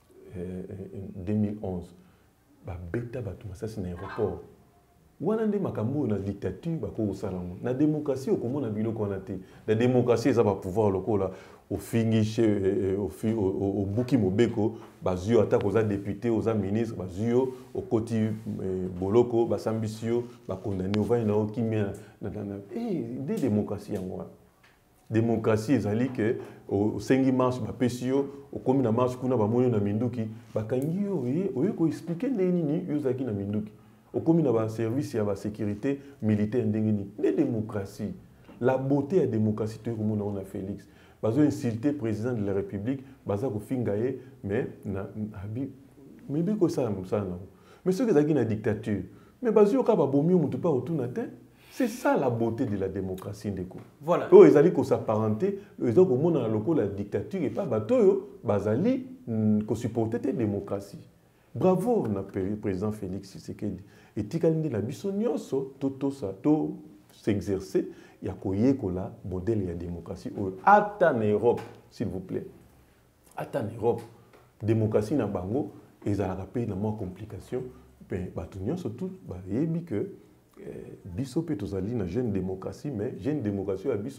2011 ba beta batu masasi na aéroport wana nde makambo na dictature bako salamu na démocratie okomona biloko na te la démocratie eza ba pouvoir lokola au fingiche au buki mobeko bazio ata koza député oza ministre bazio au koti boloko basambisio ba condamné ovai na okimia na des démocratie yango démocratie ezali que au sengi marche ba pesio au komi na marche kuna ba moyo na minduki bakangi oye ko expliquer nini yozaki na minduki au komi na ba service ya ba sécurité militaire ndengeni des démocratie la beauté de la démocratie to komona on a Félix bazo insulter président de la République baza ko fingaye mais na abi mais biko ça na mais ceux qui na dictature mais bazo ka ba bomi mutu pa otuna te c'est ça la beauté de la démocratie ndeko voilà o ezali ko s'apparenter ezali ko mona loko la dictature et pas batoyo bazali ko supporter la démocratie bravo na président Félix Tshisekedi et tikali la biso nyonso to ça to s'exercer il y a la modèle de démocratie. Ata en Europe, s'il vous plaît. Ata en Europe, démocratie na bango, ils ont rappelé dans moins complication. Ben, batunyo surtout, bah, yebi que biso peut tozali na jeune démocratie, mais jeune démocratie à biso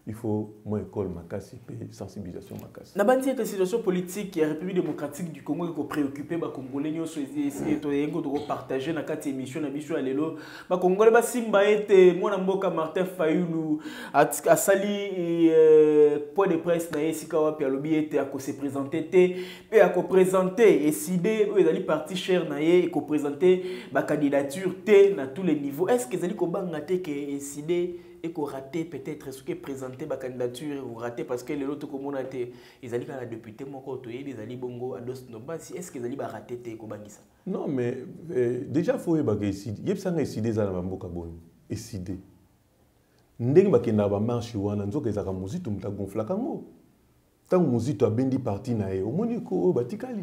il faut moi école makasi et sensibilisation makasi. Na bandi la situation politique la République démocratique du Congo qui préoccupé ba congolais nyonso essayer to yengo to partager na kati émission na biso alelo ba congolais ba simba ete mwana mboka Martin Fayulu asali point de presse na esika wapi alobi ete ako se présenter te pe ako présenter décider ezali parti cher na ye ko présenter ba candidature te na tous les niveaux. Est-ce que ezali ko banga te que décider et qu'on raté peut-être ce qui est présenté ma candidature ou raté parce que les autres comme on a été ils allaient quand la député mon côté ils allaient bongo à dos no basi est-ce qu'ils allaient raté te ko bangisa non mais déjà faut ba décider yeb sanga décider za na mboka bon décider ndenge ba kenda ba marche wana nzoka ezaka muzito mta gonfla kango tant muzito abendi parti na e omoni ko batikali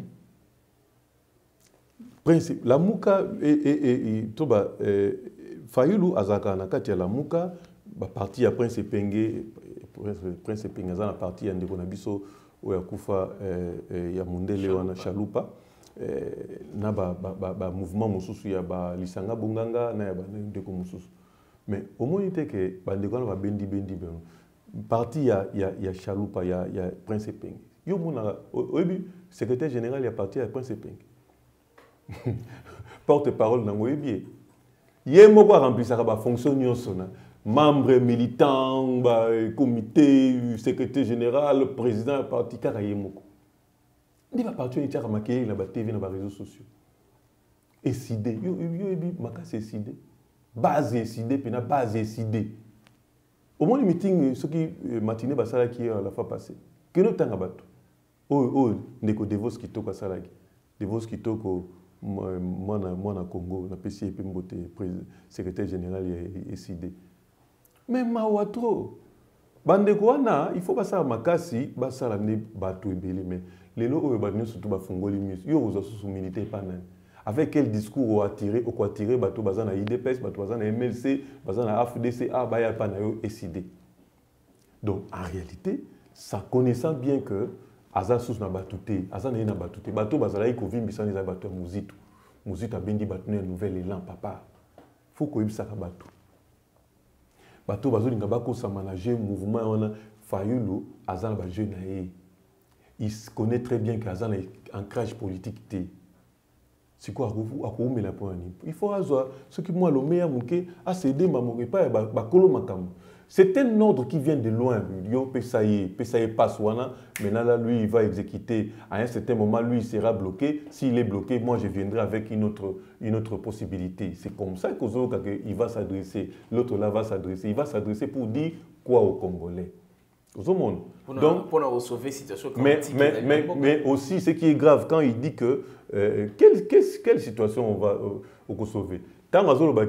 principe la muka et to ba Fayulu azaka na kati ya la muka ba parti ya Prince Penge za na parti ya ndeko na biso oya kufa ya mundele wana Chalupa na ba mouvement mususu ya ba lisanga bonganga na ya ba ndeko mususu mais au moins était que ba ndeko na ba bendi parti ya Chalupa ya Prince Penge yo mona oyebi secrétaire général ya parti ya Prince Penge porte-parole na ngoyebi ye moko remplir ba fonction nyonso na membre militant ba comité secrétaire général président parti kaka ye moko ndi ba parti ni tshaka makeli na ba TV na ba réseaux sociaux décider yo ebi makasi décider base décider pe na base décider au moins meeting ce qui matinée ba sala qui la fois passée que no tanga bato ndeko devos kitoko sala ki devos kitoko moi Congo na pesi epe mbote secrétaire général ya SID mais mawatro bandeko wana il faut basala makasi basala ne bato ebele mais lelo oyo banyo surtout bafungoli miso yo ozo sous militaire pana avec quel discours au attirer bato bazana IDPS bato bazana MLC bazana AFDCA baya pana yo SID donc en réalité ça connaissant bien que aza sous na batouté aza na batouté bato bazala ko vimbisa na bato muzito muzito abendi bato na nouvel élan papa faut ko yibisa ka bato bato bazolinga bako sa manager mouvement on Fayulu aza na ba jeune na il connaît très bien que aza na ancrage politique té c'est quoi akoumé la point il faut azwa ce qui moi le meilleur muke a cédé mamoke pas ba kolo makam. C'est un ordre qui vient de loin. Pesaye passe wana. Maintenant là, lui, il va exécuter. À un certain moment, lui, il sera bloqué. S'il est bloqué, moi, je viendrai avec une autre possibilité. C'est comme ça qu'il va s'adresser. L'autre là va s'adresser. Il va s'adresser pour dire quoi aux Congolais. Donc, pour sauver la situation. Mais aussi, ce qui est grave, quand il dit que quelle situation on va sauver. Tant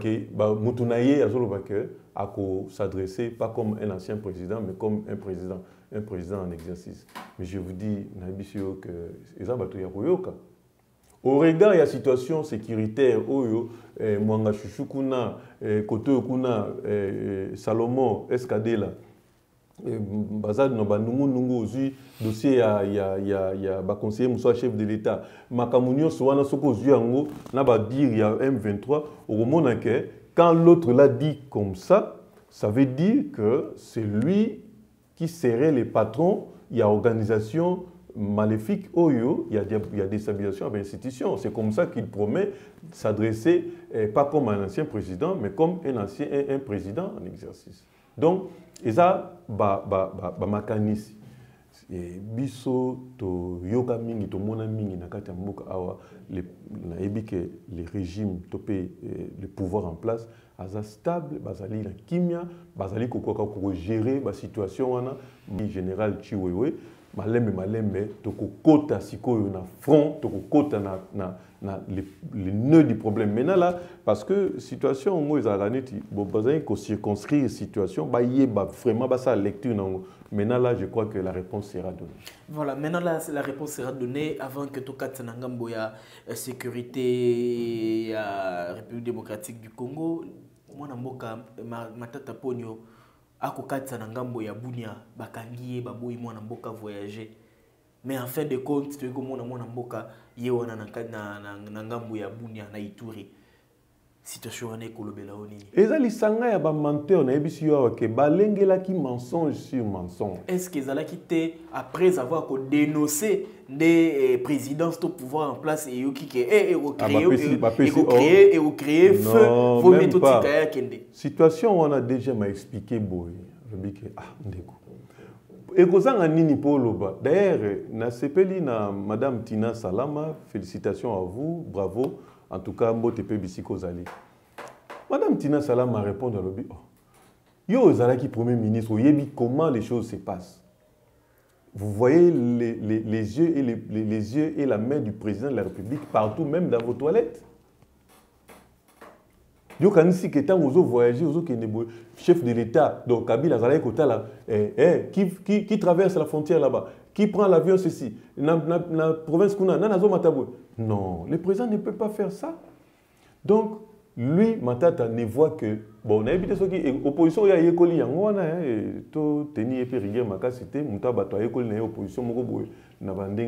à s'adresser pas comme un ancien président, mais comme un président en exercice. Mais je vous dis, au regard de la situation sécuritaire, Mwanga Chouchou Kuna, Koto Kuna, Salomon, Escadela, Bazad Nungu Nungu aussi, dossier ya conseiller Moussa chef de l'État, Makamunio Soana Soko Zuyango, Naba dire il y a M23, au moment que quand l'autre l'a dit comme ça veut dire que c'est lui qui serait le patron. Il y a organisation maléfique, il y a déstabilisation avec l'institution. C'est comme ça qu'il promet s'adresser, pas comme un ancien président, mais comme un président en exercice. Donc, et ça, makanisi. Biso to yoka mingi to mona mingi na kati ya mboka awa na ebike les régimes topé le pouvoir en place aza stable bazali na kimia bazali kokoka ko gérer ba situation wana général Chiwewe malembe toko kota sikoyo na front toko kota na les nœuds du problème maintenant là parce que situation ngo ezala neti bo bazali ko circonscrire situation ba yeba vraiment ba sa lecture nango. Maintenant là, je crois que la réponse sera donnée. Voilà, maintenant là, la réponse sera donnée avant que Tokat Sanangambo ya sécurité à République démocratique du Congo. Moi, Namboka, Matata Ponyo, Akokat Sanangambo ya Bunia, Bakangiye, Baboui, moi, Namboka voyager. Mais en fin de compte, tu es comme moi, Namboka, Yewana Nangambo ya Bunia, na Ituri. situation wana ekolobela oni. Eza lisanga ya ba menteur na ebisi yo ke balengela ki mensonge sur mensonge. Est-ce que zalaki te après avoir dénoncé des présidences au pouvoir en place et yoki ke créer feu vos méthodes kaya kende. Situation on a déjà m'a expliqué boy. Je dis que ndeko. Et kozanga nini poloba. D'ailleurs na sepeli na madame Tina Salama, félicitations à vous, bravo. En tout cas, mbote pe bisiko zali. Madame Tina Salam m'a répondu à l'objet. Yo Zalaki Premier ministre, vous voyez comment les choses se passent. Vous voyez les yeux et les yeux et la main du président de la République partout, même dans vos toilettes. Yo kanisi que tant aux voyager, aux chef de l'État, donc Kabila Zalaki Kotala, qui traverse la frontière là-bas, qui prend l'avion ceci, la province Kuna, non, le président ne peut pas faire ça. Donc, lui, Matata ne voit que, bon, on a évité ce qui est opposition, il y a école, il y a tout tenu et puis rigueur, ma casse, c'était, Moutaba, toi, école, il y a opposition, je vous dis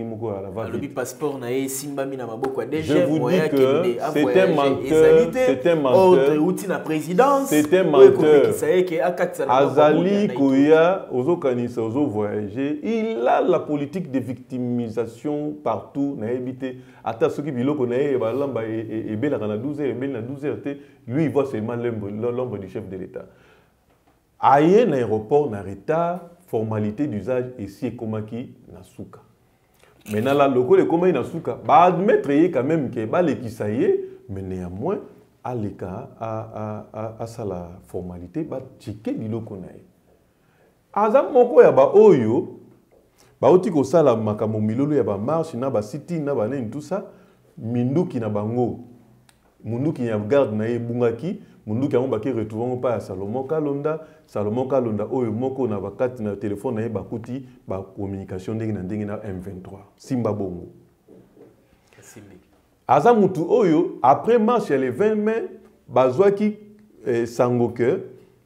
que c'est un menteur, c'est un menteur, c'est un menteur. Azali Kouya, Ozo Kanisa, Ozo voyager, il a la politique de victimisation partout, n'a évité. Attends, ceux qui bilot connaissent, et Bella à 12h, et Bella à 12h, lui, il voit seulement l'ombre du chef de l'État. Aïe, l'aéroport, n'a retard, formalité d'usage, et si et comment qui, n'a souka. Maintenant, là, le coup de comment il a souka, bah admettre quand même que bah les qui ça y est, mais néanmoins à l'écart à ça la formalité bah checker bilo konaï. Azam moko ya ba oyo ba oti ko sala makambo milolo ya ba marche na ba city na ba nini tout ça minduki na bango munduki ya garde na ebungaki munduki yango ba ki retrouver pas Salomon Kalonda oyo moko na bakati na téléphone na ye bakuti ba communication ndenge na M23 Simba Bongo aza mutu oyo après marche le 20 mai bazwaki sangoke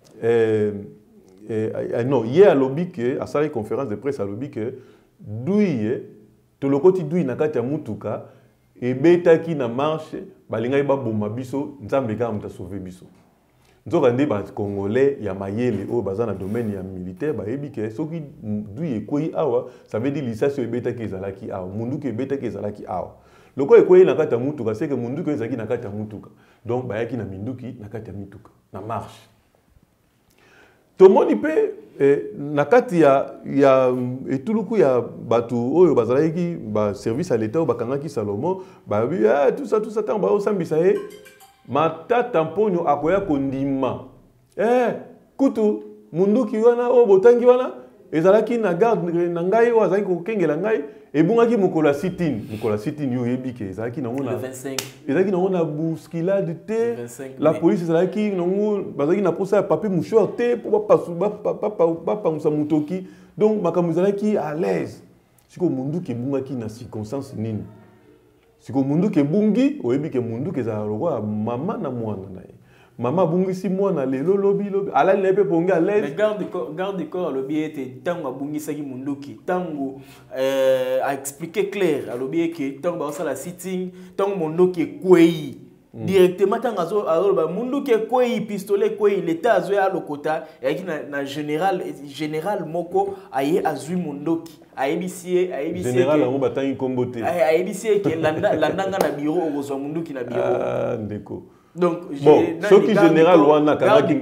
non hier à lobby que à sa conférence de presse à lobby que douye to lokoti douye na kati ya mutuka ebetaki na marche balingai ba bomba biso nzambe ka muta sauver biso. Nzokande ba congolais ya mayele o baza na domaine ya militaire ba ebike soki douye ekoi awa ça veut dire lisation ebetaki ezalaki awa mundu ke ebetaki ezalaki awa loko ekoi na kati ya mutuka c'est que mundu ke ezaki na kati ya mutuka donc ba yaki na minduki na kati ya mituka na marche tomoni pe na kati ya etuluku ya batu oyo bazalaki ba service à l'état ba kangaki Salomon ba tout ça tant ba osambisa e matata mponyo akoya kondima kutu munduki wana o botangi wana ezalaki na garde na ngai o azaki kokengela ngai ebungaki mukola sitini yo yebike ezalaki nango na 25 ezalaki nango na bousculade te la police ezalaki nango bazalaki na posa ya papier mouchoir te po bapangusa mutoki donc makambo ezalaki à l'aise siko munduki ebungaki na circonstance nini siko munduki ebungi oyebike munduki ezala lokwa mama na mwana na ye maman bungisi mwana lelo lobi ala ne pe ponga à l'aise mais garde corps lobi était tango bungisa ki munduki tango a expliquer clair lobi que tango ba sala sitting tango munduki kwei directement tango azo ba munduki kwei pistolet kwei l'état azo ya lokota yaki na général moko aye azui munduki aibisi général ngo batangi kombote aibisi ke landanga na bureau ozo munduki na bureau ndeko. Donc, bon, ce qui général Wana Kanaki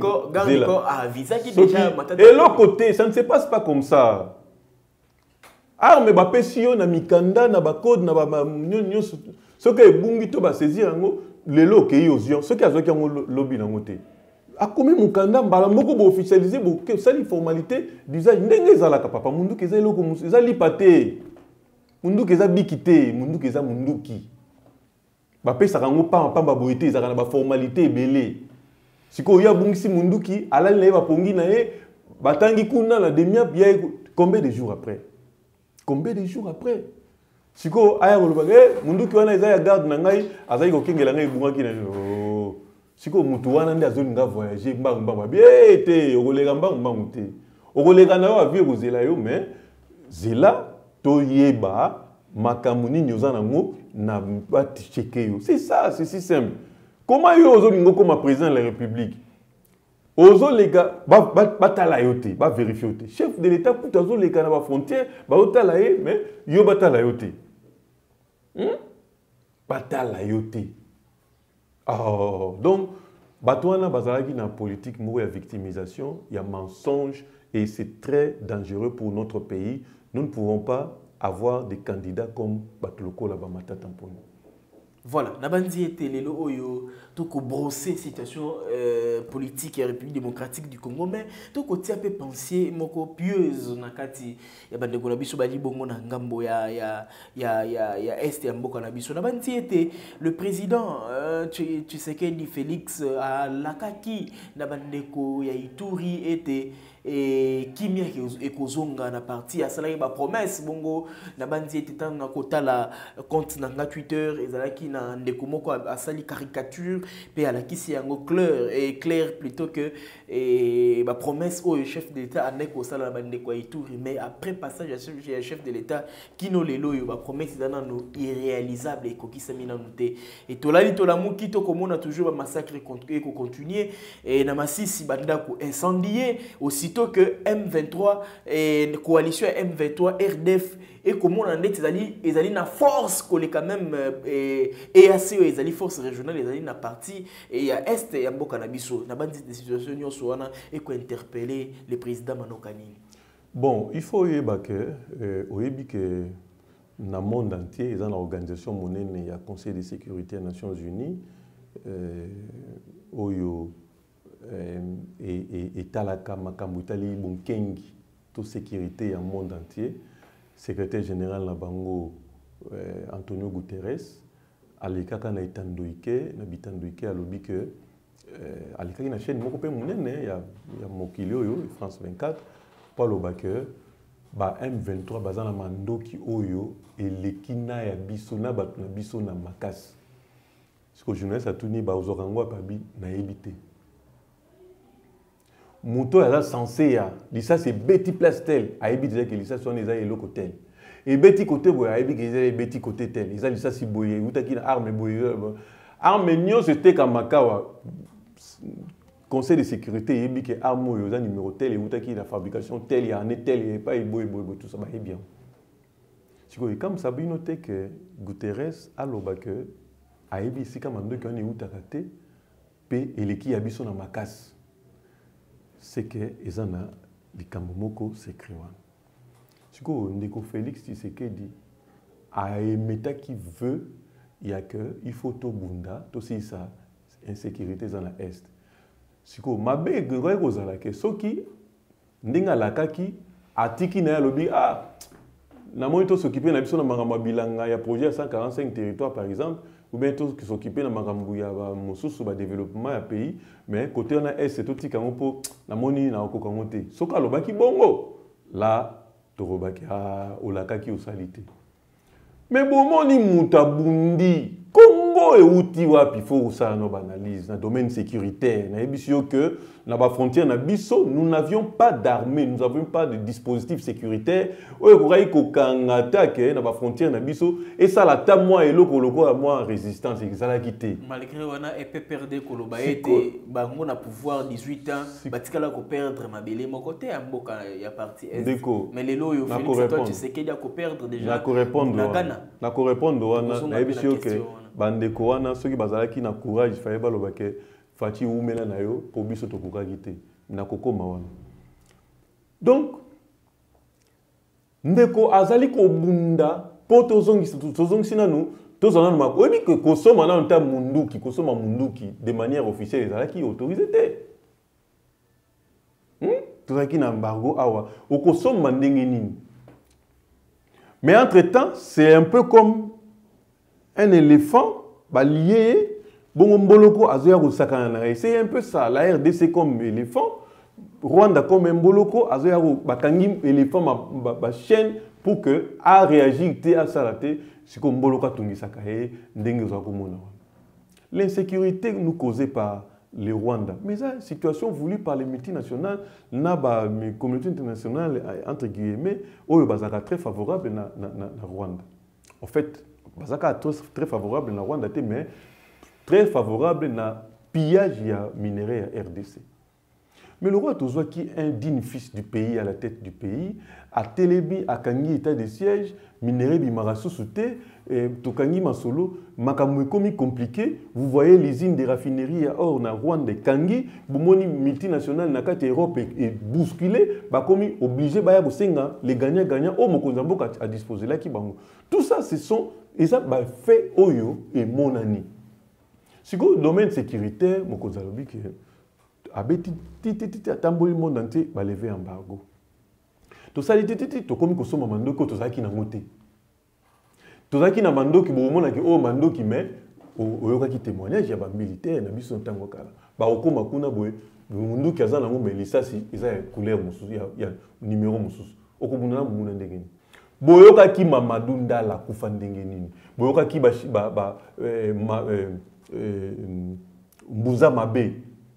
et l'autre côté, ça ne se passe pas comme ça. Arme ba pesio na mikanda na ba code na ba ce que bungi to ba saisir ngo lelo ke yozion ce qui a zoki ngo lobby na ngote. A komi mukanda mbala moko bo officialiser bo que ça li formalité d'usage ndenge ezala ka papa mundu ke za eloko musu ezali paté. Mundu ke za bikité, mundu ke za munduki. Bapesa kango pamba boité ezaka na ba formalité belé siko ya bungisi munduki alali na ye bapongi na ye batangi kuna na demia bia combien de jours après siko aya koloba munduki wana eza ya garde na ngai azali kokengela ngai bungaki na siko mutu wana nde azolinga voyager mbangba bien te okolega mbangba te okolega na yo avie kozela yo mais zela to yeba makamuni nyoza nango na bati chekeyo c'est ça c'est si simple Comment yo ozolingo comme président de la République? Ozo les gars, batala yote, ba vérifier yote. Chef de l'État pour ozo les gars na ba frontière, ba otala mais yo batala yote. Batala yote. Oh, donc batouana bazalaki na politique moko ya victimisation, il y a mensonge et c'est très dangereux pour notre pays. Nous ne pouvons pas avoir des candidats comme Batuloko la Bamata Tamponi. Voilà, Nabandi était le oyo tout ko brosser situation politique et République démocratique du Congo, mais tout ko ti peu penser moko pieuse nakati ya bande ko na biso bali bongo na ngambo ya est ya mboka na biso. Nabandi était le président Tshisekedi Félix à lakaki na bande ko ya Ituri était et kimia ekozonga na parti ya salaki ba promesse bongo na bandi était na kota la compte na Twitter ezalaki na ndeko moko asali caricature pe alakisi yango clair plutôt que ba promesse au chef de l'État aneko sala na bande ko Ituri, mais après passage à chef de l'État kino lelo yo ba promesse dana no irréalisable et kokisami na noté et tolali tolamuki to komona toujours ba massacre et ko continuer et na masisi banda ko incendier aussi que M23 et coalition M23 RDF et comment on est ils na force qu'on est quand même EAC ils force régionale ils na partie et il y a est et mboka na biso na bandi de situation nyonso wana et ko interpeller le président Manokani. Bon, il faut que dans le monde entier, ils ont l'organisation monnaie et Conseil de sécurité des Nations Unies oyo et talaka makambutali bonkengi toute sécurité en monde entier, secrétaire général na bango Antonio Guterres alikaka na itandoike na bitandoike alobi que alikaki na chaîne moko pe munene ya mokili oyo France 24 paloba que ba M23 bazana mandoki oyo elekina ya biso na batu na biso na makasi. Ce que journaliste a tuni ba ozokango pabi na ebité. Mouto est censé ya lisa c'est Betty place tel a ebité que lisa son les eloko tel et Betty côté boya a ebité que Betty côté tel lisa lisa si boye utaki na arme boye arme nyo c'était kamakawa Conseil de sécurité ebi que arme yo za numéro tel et utaki la fabrication tel ya ne tel et pas boye tout ça va bien. C'est comme ça bien noté que Guterres a loba que a ebi si comme ando qu'on est utakate pe eleki ya biso na makasi. C'est que ils en a des kamomoko s'écrivant. Ce que Ndeko Félix Tshisekedi a émeta qui veut, il y a que il faut tout bunda, tout ça insécurité dans la est. Ce que ma belle gozala que soki ndinga lakaki atiki na lobi na moito s'occuper na biso na makambo bilanga ya projet à 145 territoires par exemple. Ou bien tous qui s'occupent de la développement du pays, mais côté on a c'est tout petit pour la monnaie na okokangote. Soka lobaki bongo là torobaki olaka ki osalite. Mais bon moni mutabundi Congo et outi wapi faut ça no analyse dans domaine sécuritaire na ebisio que na ba frontière na biso nous n'avions pas d'armée, nous n'avions pas de dispositif sécuritaire oyo kokai ko kanga attaque na ba frontière na biso et ça la ta moi et loko à moi résistance et ça la quitté malgré wana epé perdre koloba été bango na pouvoir 18 ans batikala ko perdre mabele mon côté ya mboka ya parti est mais les loyo Félix toi tu sais qu'il y a ko perdre déjà na ko répondre wana na ebisio que bandeko wana soki bazalaki na courage faye baloba ke fati umela na yo po biso tokokaki te na kokoma wana. Donc ndeko azali kobunda po tozongisi nanu tozana na oyebi ke kosoma na nta munduki kosoma munduki de manière officielle ezalaki autorisé te. Tozalaki na embargo awa okosoma ndenge nini. Mais entre-temps, c'est un peu comme un éléphant lié, c'est un peu ça. La RDC comme éléphant, Rwanda comme un boloko, bakangim éléphant ma chaîne pour que a réagir à ça c'est comme boloka tungi sakaye ndenge za komona. L'insécurité nous causée par les Rwandais. Mais ça, situation voulue par les multinationales, les communautés internationales, entre guillemets, est très favorable à Rwanda. En fait, Bazaka est très favorable à Rwanda, mais très favorable na pillage ya minerai à RDC. Mais le roi Tozoa, qui est un digne fils du pays, à la tête du pays, a télébi, a kangi état de siège, minerai bimarasu souté, tokangi masolo, makamwe komi compliqué. Vous voyez l'usine des raffineries à or na Rwanda kangi, boumoni multinational na kati Europe est bousculé, ba komi obligé ba ya bosenga les gagnants oh mokonzambo à disposer là qui bango. Tout ça ce sont et ça ba fait oyo et monani. Si go domaine sécuritaire mokonzalobi que abeti titi atamboli monde entier ba lever embargo. To sali titi to komi kosoma mandoko to zaki na ngote. To zaki na mandoki bo mona ki o mandoki mais oyoka ki témoignage ya ba militaire na biso ntango kala. Ba okoma kuna boye mundu ki azana ngo melisasi eza couleur mususu ya numéro mususu. Okobuna muna ndengeni. Boyoka ki Mamadou Ndala kufa ndenge nini. Boyoka ki Mbuza Mabe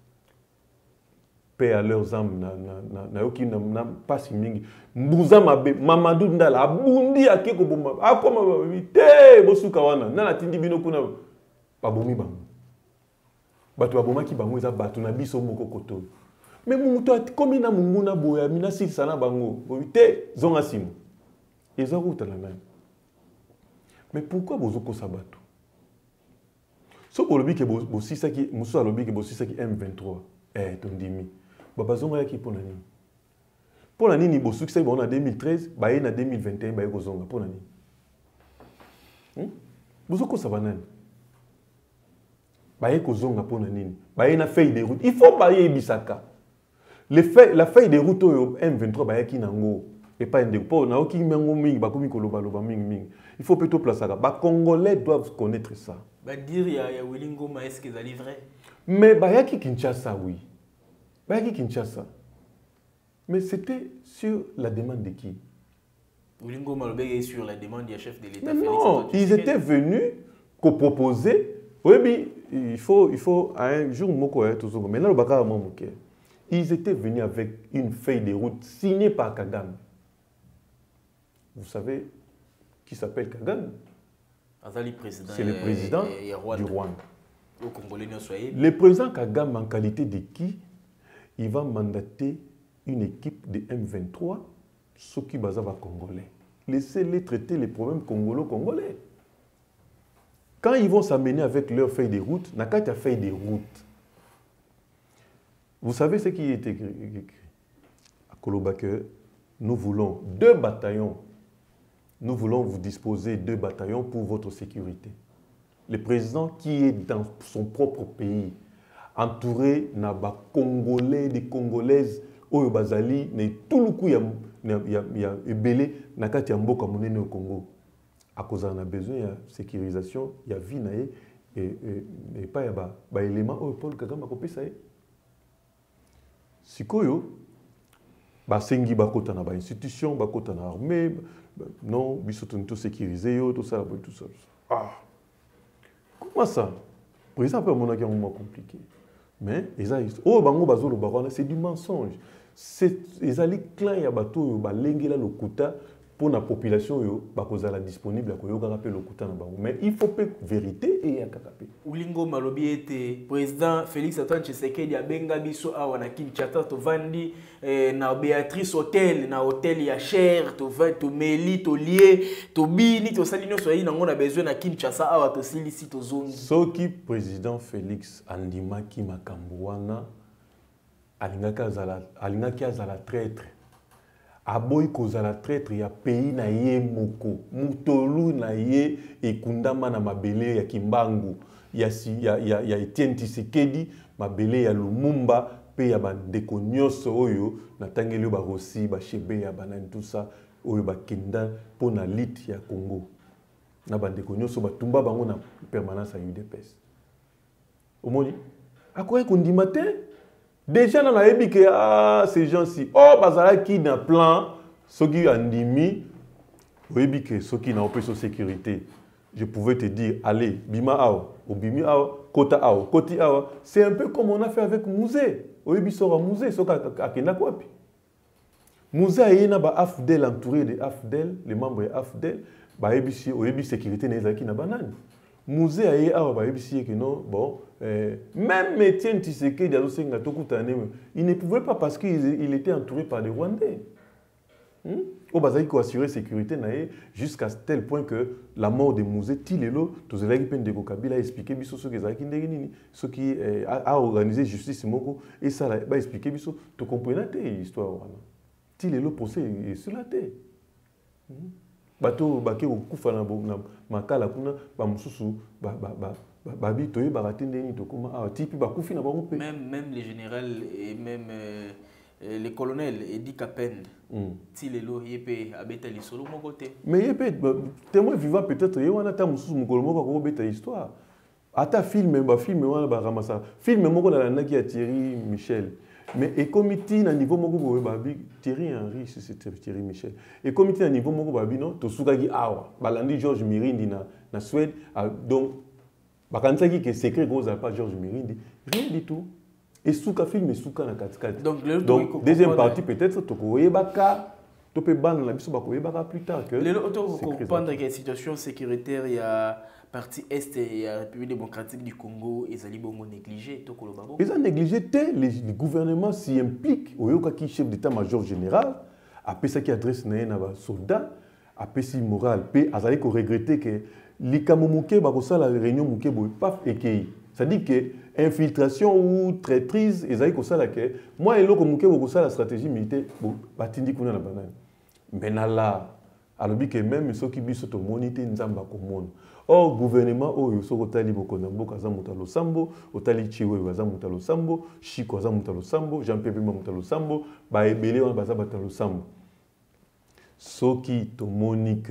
paix à leurs âmes na yoki na pasi mingi Mbuza Mabe Mamadou Ndala abundi akeko bomba akoma te bosuka wana na tindi bino kuna babomi bango bato babomaki bango eza bato na biso moko koto mais muto komi na munguna boya mina sisa na bango te zonga simo eza ruta na même mais pourquoi bozoko sabato so olobi ke bosisa ki muso alobi ke bosisa ki M23 tondimi babazonga yaki pona nini pona nini bosukisa ba na 2013 baye na 2021 baye kozonga pona nini bozoko sabanani baye kozonga pona nini baye na feuille de route il faut baye bisaka la feuille de route oyo M23 baye ki nango et pas indépendant na oki mengo mingi bakomi koloba loba mingi il faut plutôt placer ça ba congolais doivent connaître ça ba dire ya Willy Ngoma est-ce que ça livrait mais baye ki Kinshasa oui baye ki Kinshasa mais c'était sur la demande de qui Willy Ngoma est sur la demande du chef de l'État. Non, ils étaient venus qu'on proposait. Oui, il faut un jour maintenant le Bakar Mamouké. Ils étaient venus avec une feuille de route signée par Kagame. Vous savez qui s'appelle Kagame? C'est le président du Rwanda. Le président Kagame, en qualité de qui, il va mandater une équipe de M23, ceux qui basent congolais. Laissez-les traiter les problèmes congolais. Quand ils vont s'amener avec leur feuille de route, n'a qu'à feuille de route. Vous savez ce qui est écrit à Kolobake, nous voulons 2 bataillons. Nous voulons vous disposer 2 bataillons pour votre sécurité. Le président qui est dans son propre pays, entouré de Congolais, des Congolaises, Oyo Bazali, tout le coup, il y a ébélé, nakati ya mboka monene au Congo. À cause on a besoin de sécurisation, il y a vie et pas il y a élément où Paul Kagame a copié ça. Sikoyo, sengi bakota na ba institution, bakota na armée, non, biso tout sécurisé tout ça. Ah. Comment ça? Pour ça peut mon un moment compliqué. Mais c'est du mensonge. C'est les clans ya bato ba lengela lokuta pour la population yo ba kozala disponible ko yo rappeler lokuta na bango mais il faut pas vérité et ya kakapé Ulingo malobi était président Félix Antoine Tshisekedi abenga biso awa na Kinshasa to vandi na Béatrice Hotel na hôtel ya cher to va to meli to lié to bini to salino so yi nango na besoin na Kinshasa awa to silisi to zone soki président Félix andimaki makambo wana alingaki azala traître aboyi kozala traître ya pays na ye moko mutolu na ye ekundama na mabele ya Kimbangu ya Etienne Tshisekedi mabele ya Lumumba pe ya bandeko nyonso oyo natangeli ba Rossi ba Chebe ya banani tout ça oyo bakenda pona lit ya Congo na bandeko nyonso batumba bango na permanence ya UDPS omoni akoye kundima te. Déjà, on a dit que ces gens-ci, bazala qui n'a plan, ceux qui ont dit, que ceux qui n'ont pas de sécurité, je pouvais te dire, allez, bima ao, ou bimi ao, kota ao, koti ao, c'est un peu comme on a fait avec Mouzé. Oyebi sera Mouzé, ce a kena kwapi. Mouzé a yena ba AFDEL entouré de AFDEL, les membres de AFDEL, ba oyebi sécurité n'est qui na banane. musée aye awa ba yebisi que non bon même Étienne Tshisekedi il ne pouvait pas parce qu'il était entouré par des Rwandais. Au Bazaki ko assurer sécurité naé jusqu'à tel point que la mort de Mouzé Tilelo tous les gens de Kabila a expliqué biso ce que zaki ndenge nini ce qui a organisé justice moko et ça va expliquer biso to comprendre l'histoire wana Tilelo procès sur la terre bato baki okufa na makala kuna ba mususu babi toye barate ndenge to koma a tipi bakufi na bango pe même les généraux et même les colonels Edi Kapen, Tilelo, Yepé, Abeta Lissolo, mon côté. Mais Yepé, témoin vivant peut-être, il y a un attaque sous mon colombo qui a histoire. Ata film, film, ramassa. Film, mon colonel qui a Thierry Michel. Mais et comité à niveau mon babi Thierry Henry, c'est Thierry Michel. Et comité à niveau mon babi non, to sugagi awa. Balandi Georges Mirindi na Suède. Donc, bakantsaki que secret gros pas Georges Mirindi, rien du tout. Et souka film et souka na katikati. Donc deuxième partie peut-être tokoye baka topé ban la biso bakoye baka plus tard que les autres comprendre que la situation sécuritaire il y a partie est et la République démocratique du Congo et zali bongo négligé tokolo babo. Ils ont négligé le gouvernement s'y implique oyoka ki chef d'état-major général après ça qui adresse na ba soldat après si moral pe azali ko regretter que likamomuke bakosa la réunion muke boy paf ekei. Ça dit que infiltration ou traîtrise, ils ont ça là que moi et l'autre beaucoup ça la stratégie militaire batindi kuna na banane. Mais là, alors que même ceux qui bisent au monité nzamba komona. Or gouvernement oyo soko tali bokona mboka za mutalo sambo, otali chiwe waza mutalo sambo, chiko za mutalo sambo, Jean-Pierre Bemba mutalo sambo, ba ebele wana baza batalo sambo. Soki to monique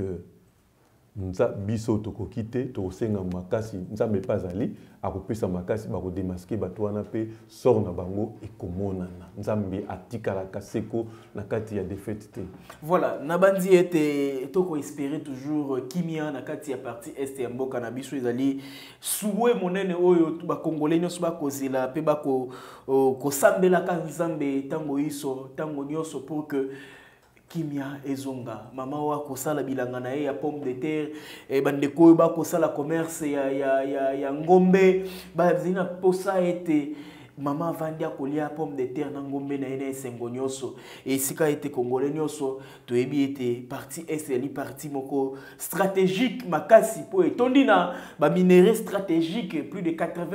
nza biso tokokite tosenga makasi nzambe pazali akopesa makasi bako démasquer bato wana pe sort na bango ekomonana nzambe atikala kaseko na kati ya défaite te. Voilà, nabandi ete toko espérer toujours kimia na kati ya partie est ya mboka na biso ezali souwe monene oyo ba congolais nyoso ba kozela pe bako kosambela ka nzambe tango iso tango nyoso pour que kimia ezonga mama wa kosala bilanga na ye ya pomme de terre e bandeko ba kosala commerce ya ngombe ba zina posa ete mama vandi akolia pomme de terre na ngombe na ene esengo nyoso et sika ete congolais nyoso to ebi ete parti est eli parti moko stratégique makasi po etondi na ba minéraux stratégiques plus de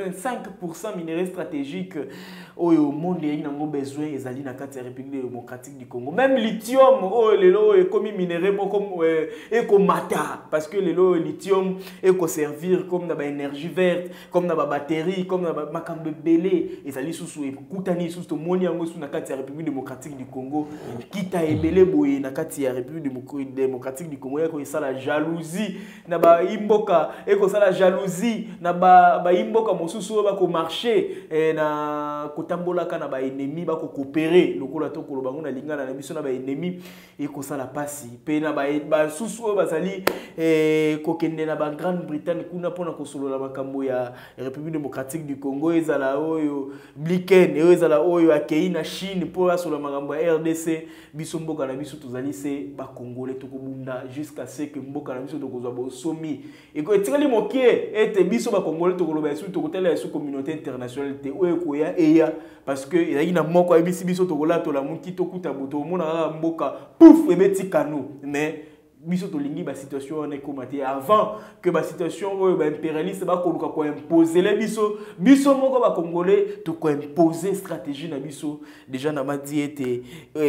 85% minéraux stratégiques oyo monde yi nango besoin ezali na kati ya République démocratique du Congo même lithium oyo lelo ekomi minéraux moko ekomata parce que lelo lithium eko servir comme na ba énergie verte comme na ba batterie comme na ba makambe belé ezali susu ekutani susu to moni yango susu na kati ya République démocratique du Congo kita ebele boye na kati ya République démocratique du Congo yako esala jalousie na ba imboka eko sala jalousie na ba imboka mosusu ba ko marcher na kotambola kana ba ennemi ba ko coopérer lokola to koloba ngona lingana na biso na ba ennemi eko sala pasi pe na ba susu bazali ko kende na ba Grande-Bretagne kuna pona ko solola makambo ya République démocratique du Congo ezala oyo Blinken ezala oyo akei na Chine pour asolo makambo ya RDC biso mboka na biso tozali se ba congolais tokobunda jusqu'à ce que mboka na biso tokozwa bosomi eko etikali mokie ete biso ba congolais tokoloba esu tokotela esu communauté internationale te oyo koya eya parce que ezali na moko ebisi biso tokola to la muki tokuta boto mona mboka pouf ebeti kanu mais biso to lingi ba situation on est commenté avant que ba situation ba impérialiste ba koluka ko imposer les biso moko ba congolais to ko imposer stratégie na biso déjà na madi était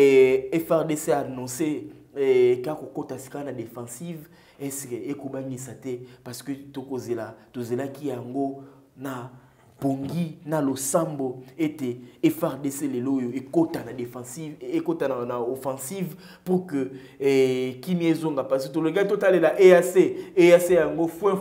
FRDC a annoncé ka ko kota sika na défensive est-ce que ekobangisa te parce que to kozela ki yango na Pongi na losambo était FRDC leloyo et kota na défensive et kota na offensive pour que Kimia ezonga parce que tout le gars total la EAC yango foin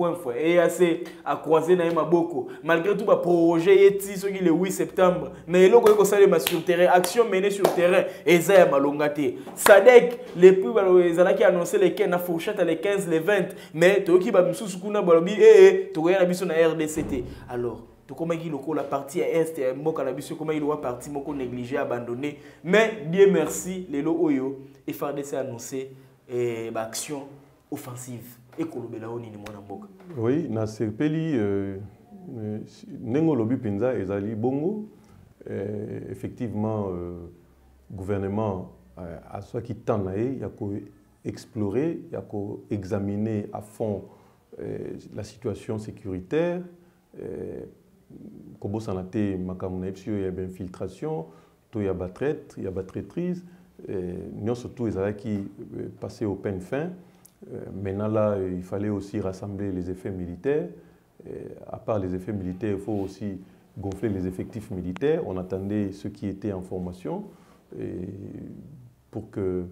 EAC a croisé na maboko malgré tout ba projet eti soki le 8 septembre mais eloko eko salema sur terrain action menée sur terrain eza ya malongate Sadek les plus ezala qui annoncé les 15 na fourchette les 15 les 20 mais toki ba misusu kuna balobi tokoya na biso na RDCT alors comment il la partie est mboka na biso comment il doit partie moko négligé abandonné mais Dieu merci lelo oyo FARDC a annoncé action offensive ekolobela oni ni mwana mboka. Oui, na sepeli nengo lobi penza ezali bongo. Effectivement, gouvernement a soit qui tend il y a qu'à explorer, il y a qu'à examiner à fond la situation sécuritaire. Comme ça, il y a une infiltration, il y a une traite, il y a une traîtrise. Nous surtout les qui passaient au peine fin. Maintenant là, il fallait aussi rassembler les effets militaires. À part les effets militaires, il faut aussi gonfler les effectifs militaires. On attendait ceux qui étaient en formation pour que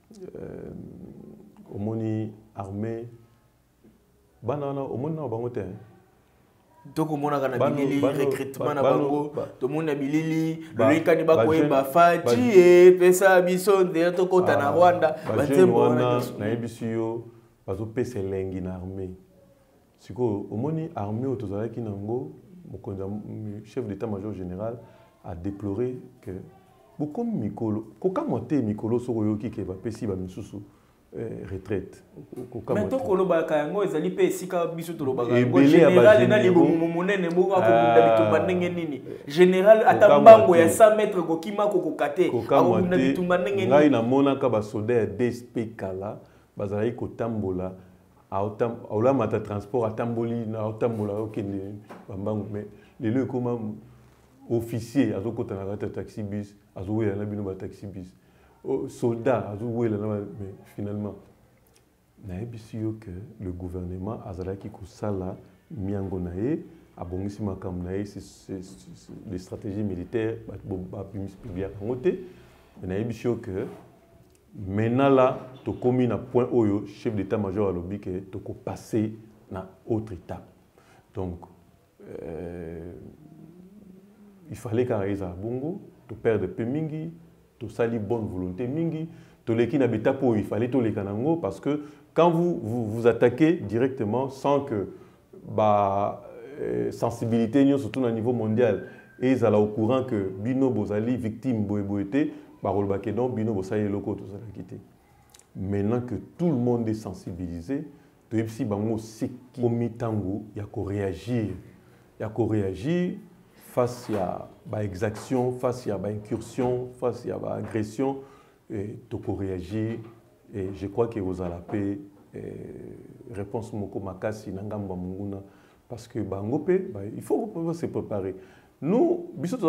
au moni armée banana au moni na bango te. Donc on a kana bilili recrutement na bango to mona bilili le kani ba ko ba fati e pesa bisonde to kota na Rwanda bazembo na ebisiyo bazo pesa lengi na armée. Siko au moni armée otozala ki nango le chef d'état-major général a déploré que beaucoup de Mikolo, quand monter Mikolo Soroyoki qui va payer ba misusu retraite. Mais to kolo ba kango ezali pe sika biso to ba kango général na libo monene mo ko kunda bitumba ndenge nini général atambango ya 100 mètres ko kima ko kokate akunda bitumba ndenge nini ngai na mona ka ba soldat DSP kala bazali ko tambola aula mata transport atamboli na atambola okende bambangu mais lelo comme officier azokota na taxi bus azowela na bino ba taxi bus soldat azowela na mais finalement na ebisio que le gouvernement azalaki ko sala miango na ye abongisi makam na ye les stratégies militaires ba publier ngote na ebisio que maintenant là, tu commis un point où le chef d'état-major a lobby que tu peux passer à autre étape. Donc, il fallait qu'à Reza Bongo, tu perds peu mingi, tu sali bonne volonté mingi, tu les qui n'habitent pas il fallait tous les kanango parce que quand vous attaquez directement sans que sensibilité surtout au niveau mondial et ils sont au courant que Bino Bozali victime boéboété. Maintenant que tout le monde est sensibilisé, il y a qu'à réagir face à l'exaction, face à l'incursion, face à l'agression. Il faut réagir et je crois que vous allez paix réponse moko makasi nangamba munguna parce que il faut se préparer. Nous,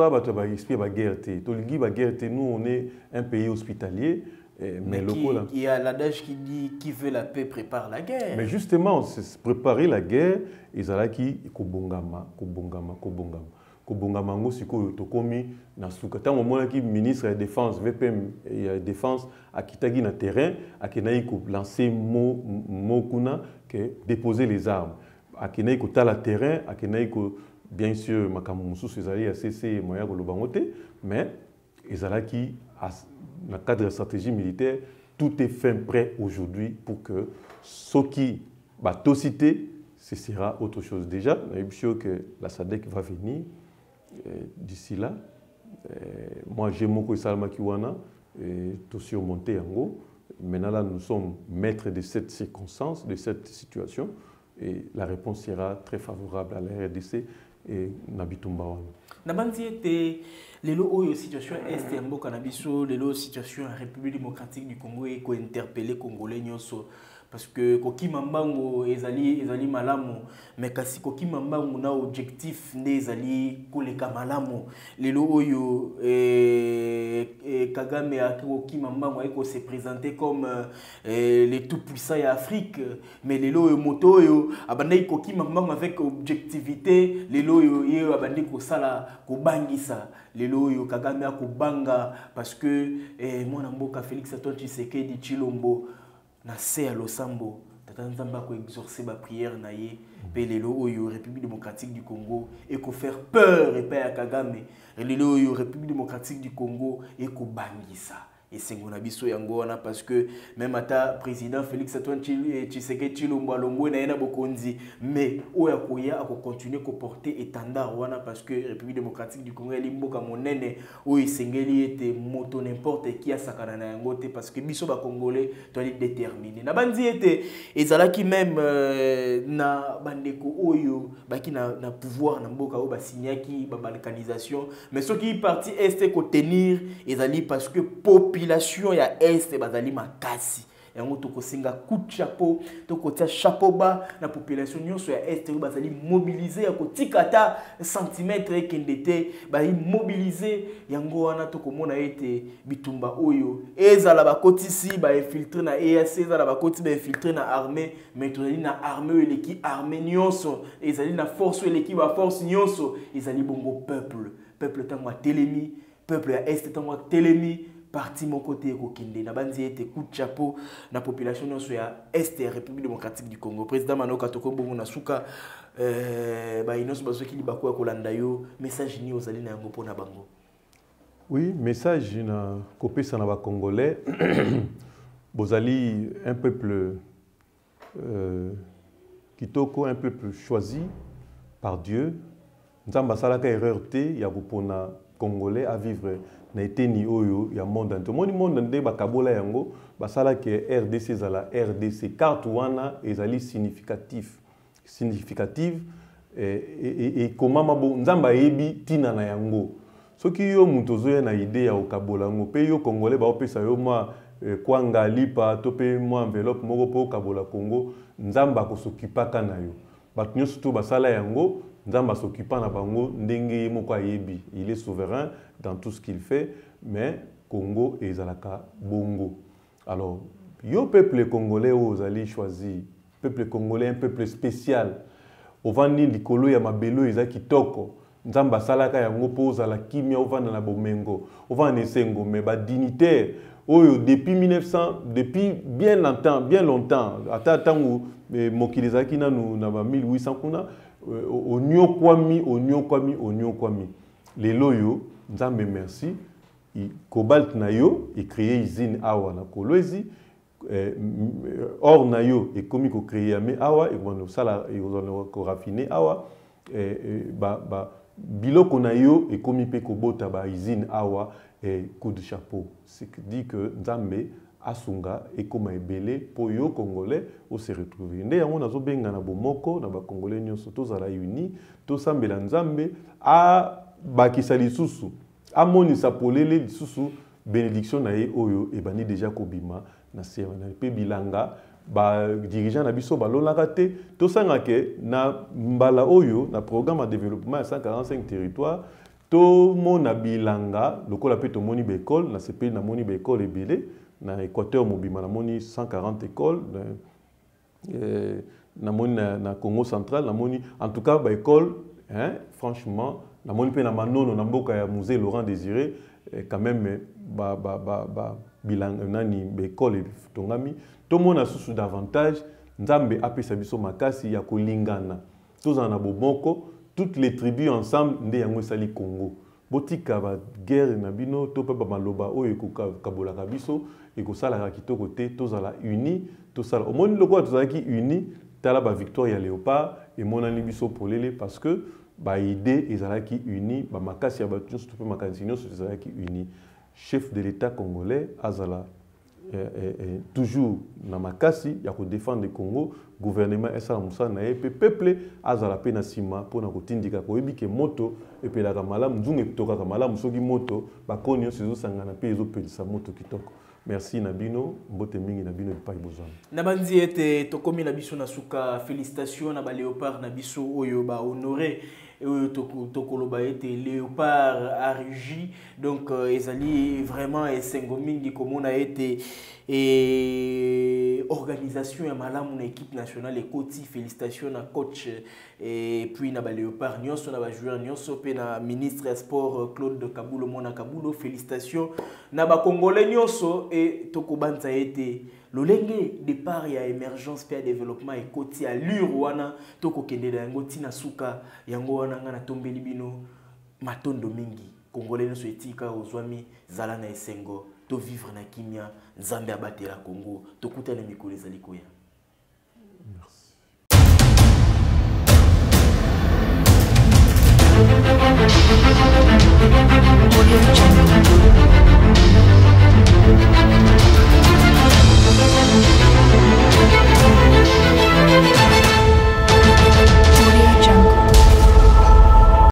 nous, on est un pays hospitalier. Mais il y a l'adage qui dit qui veut la paix prépare la guerre. Mais justement, c'est préparer la guerre. Ils ont qui kobongama. Kobongama siko tokomi na suka. Tant moment qui ministre de la défense, VPM et défense a kitagi na terrain, a kenaï ko lancer mokuna que déposer les armes. A kenaï ko tala terrain, a kenaï ko bien sûr, Makamousou, c'est allé à cesser moyen de mais ils ont qui, dans le cadre de la stratégie militaire, tout est fait prêt aujourd'hui pour que ce qui va citer, ce sera autre chose. Déjà, on est sûr que la SADC va venir d'ici là. Moi, j'ai mon Salma Kiwana, tout surmonté en gros. Maintenant, là, nous sommes maîtres de cette circonstance, de cette situation, et la réponse sera très favorable à la RDC. Et Nabitumba. Nabanzi était la situation est en Mboka Nabiso, la situation en République démocratique du Congo et qui interpellé Congolais nyoso parce que koki mambango ezali malamu mais kasi koki mambango na objectif nde ezali koleka malamu lelo oyo Kagame a koki mambango eko se présenter comme le tout puissant en Afrique mais lelo oyo moto oyo abandai koki mambango avec objectivité lelo oyo abandi ko sala ko bangisa lelo oyo Kagame a ko banga parce que mwana mboka Félix Antoine Tshisekedi Tshilombo na se à Losambo tatanzamba ko exorcer ba prière na ye pe lelo oyo République démocratique du Congo et ko faire peur et pa ya Kagame lelo oyo République démocratique du Congo et ko bangisa et sengona biso yango wana parce que même ata président Félix Antoine Tshisekedi Tshilombo Lombo na yena bokonzi mais oya koya ako continuer ko porter étendard wana parce que République démocratique du Congo eli mboka monene o isengeli ete moto n'importe qui a sakana na yango te parce que biso ba congolais doit être déterminé na bandi ete ezalaki même na bandeko oyo baki na pouvoir na mboka o ba signaki ba balkanisation mais ceux qui parti est ko tenir ezali parce que population ya est bazali makasi yango toko singa coup de chapeau toko tia chapeau bas na population nyonso ya est bazali mobiliser ya kotikata centimètre ekendete bali mobiliser yango wana toko mona ete bitumba oyo ezala bakotisi ba infiltrer na EAC ezala bakoti ba infiltrer na armée mais tozali na armée eleki armée nyonso ezali na force eleki ba force nyonso ezali bongo peuple tango telemi peuple ya est tango telemi parti mon côté kokinde na banzi ete coup de chapeau na population nyonso ya est République démocratique du Congo président Manoka Toko bongo na suka ba inoso bazoki libako ya kolanda yo message ni ozali na yango pona bango. Oui, message na kopesa na ba congolais bozali un peuple kitoko, un peuple choisi par Dieu. Nzamba salaka erreur te ya kopona congolais à vivre na eteni oyo ya monde ante moni monde nde bakabola yango basala ke RDC zala RDC carte wana ezali significative et komama bo nzamba yebi tina na yango soki yo muto zoya na idée ya okabola ngo pe yo congolais ba opesa yo mwa kwanga lipa to pe mwa enveloppe moko po okabola Congo nzamba ko s'occupaka na yo bat nyonso to basala yango nzamba s'occupa na bango ndenge moko ayebi il est souverain dans tout ce qu'il fait, mais Congo et Zalaka bongo. Alors, yo peuple congolais aux alliés choisi, peuple congolais un peuple spécial. Au vandi likolo ya mabelo ezaki toko. Nzamba salaka ya ngopo zala kimia au vanda na bomengo. Au vandi sengo mais ba dignitaire. Oyo depuis 1900, depuis bien longtemps, ata tangu mokilizaki na nu na 1800 kuna onyo kwami. Les loyo Nzambe merci. Cobalt na yo et créé usine awa na Kolwezi. Or na yo et comme ko créé ame awa et on sala et on ko raffiner awa biloko na yo et comme pe ko bota ba usine awa et coup de chapeau. C'est dit que Nzambe asunga et comme ebele po yo congolais au se retrouver. Nde yango nazo benga na bomoko na ba congolais nyonso tozala uni to sambela Nzambe a bakisa lisusu amonisa polele lisusu bénédiction na ye oyo ebani déjà kobima na sema na pe bilanga ba dirigeant na biso balolaka te to sanga ke na mbala oyo na programme de développement ya 145 territoires to mona bilanga lokola pe to moni ba école na CP na moni ba école ebele na Équateur mobima na moni 140 écoles na moni na Congo central na moni en tout cas ba école hein franchement na moni pe na manono na mboka ya musée Laurent Désiré quand même bilang nani bekole tongami to mona susu davantage Nzambe apesa biso makasi ya kolingana tozana na boboko toutes les tribus ensemble nde yango sali Congo botika ba guerre na bino to pe ba maloba oyo kabola biso e ko sala kitoko te tozala uni to sala omoni loko tozala ki uni tala ba victoire ya Léopard et monani biso polele parce que ba idée ezalaki uni ba makasi ya batu surtout makasi nyonso ezalaki uni chef de l'état congolais azala toujours na makasi ya ko défendre le Congo gouvernement esa musa na pe peuple azala pe na sima pona ko tindika ko ebike moto epela ka malamu nzungu etoka ka malamu soki moto ba konyo sezo sangana pe ezo pelisa moto kitoko. Merci Nabino, mbote mingi Nabino epai bozana. Nabanzi ete tokomi na biso na suka, félicitations na ba Léopard na biso oyo ba honoré tokoloba ete Léopard a rugi donc ezali vraiment esengo mingi komona ete organisation ya malamu na équipe nationale ekoti félicitations na coach et puis na ba Léopard nyonso na ba joueur nyonso pe na ministre ya sport Claude Kabulo Mona Kabulo félicitations na ba congolais nyonso et tokobanza ete lolenge départ ya émergence pe ya développement ekoti allure wana tokokende yango tina suka yango wana ngana tombeli bino matondo mingi congolais nyonso etika ozwami zala na esengo to vivre na kimia nzambe abatela Congo tokutana mikolo ezali koya. Merci.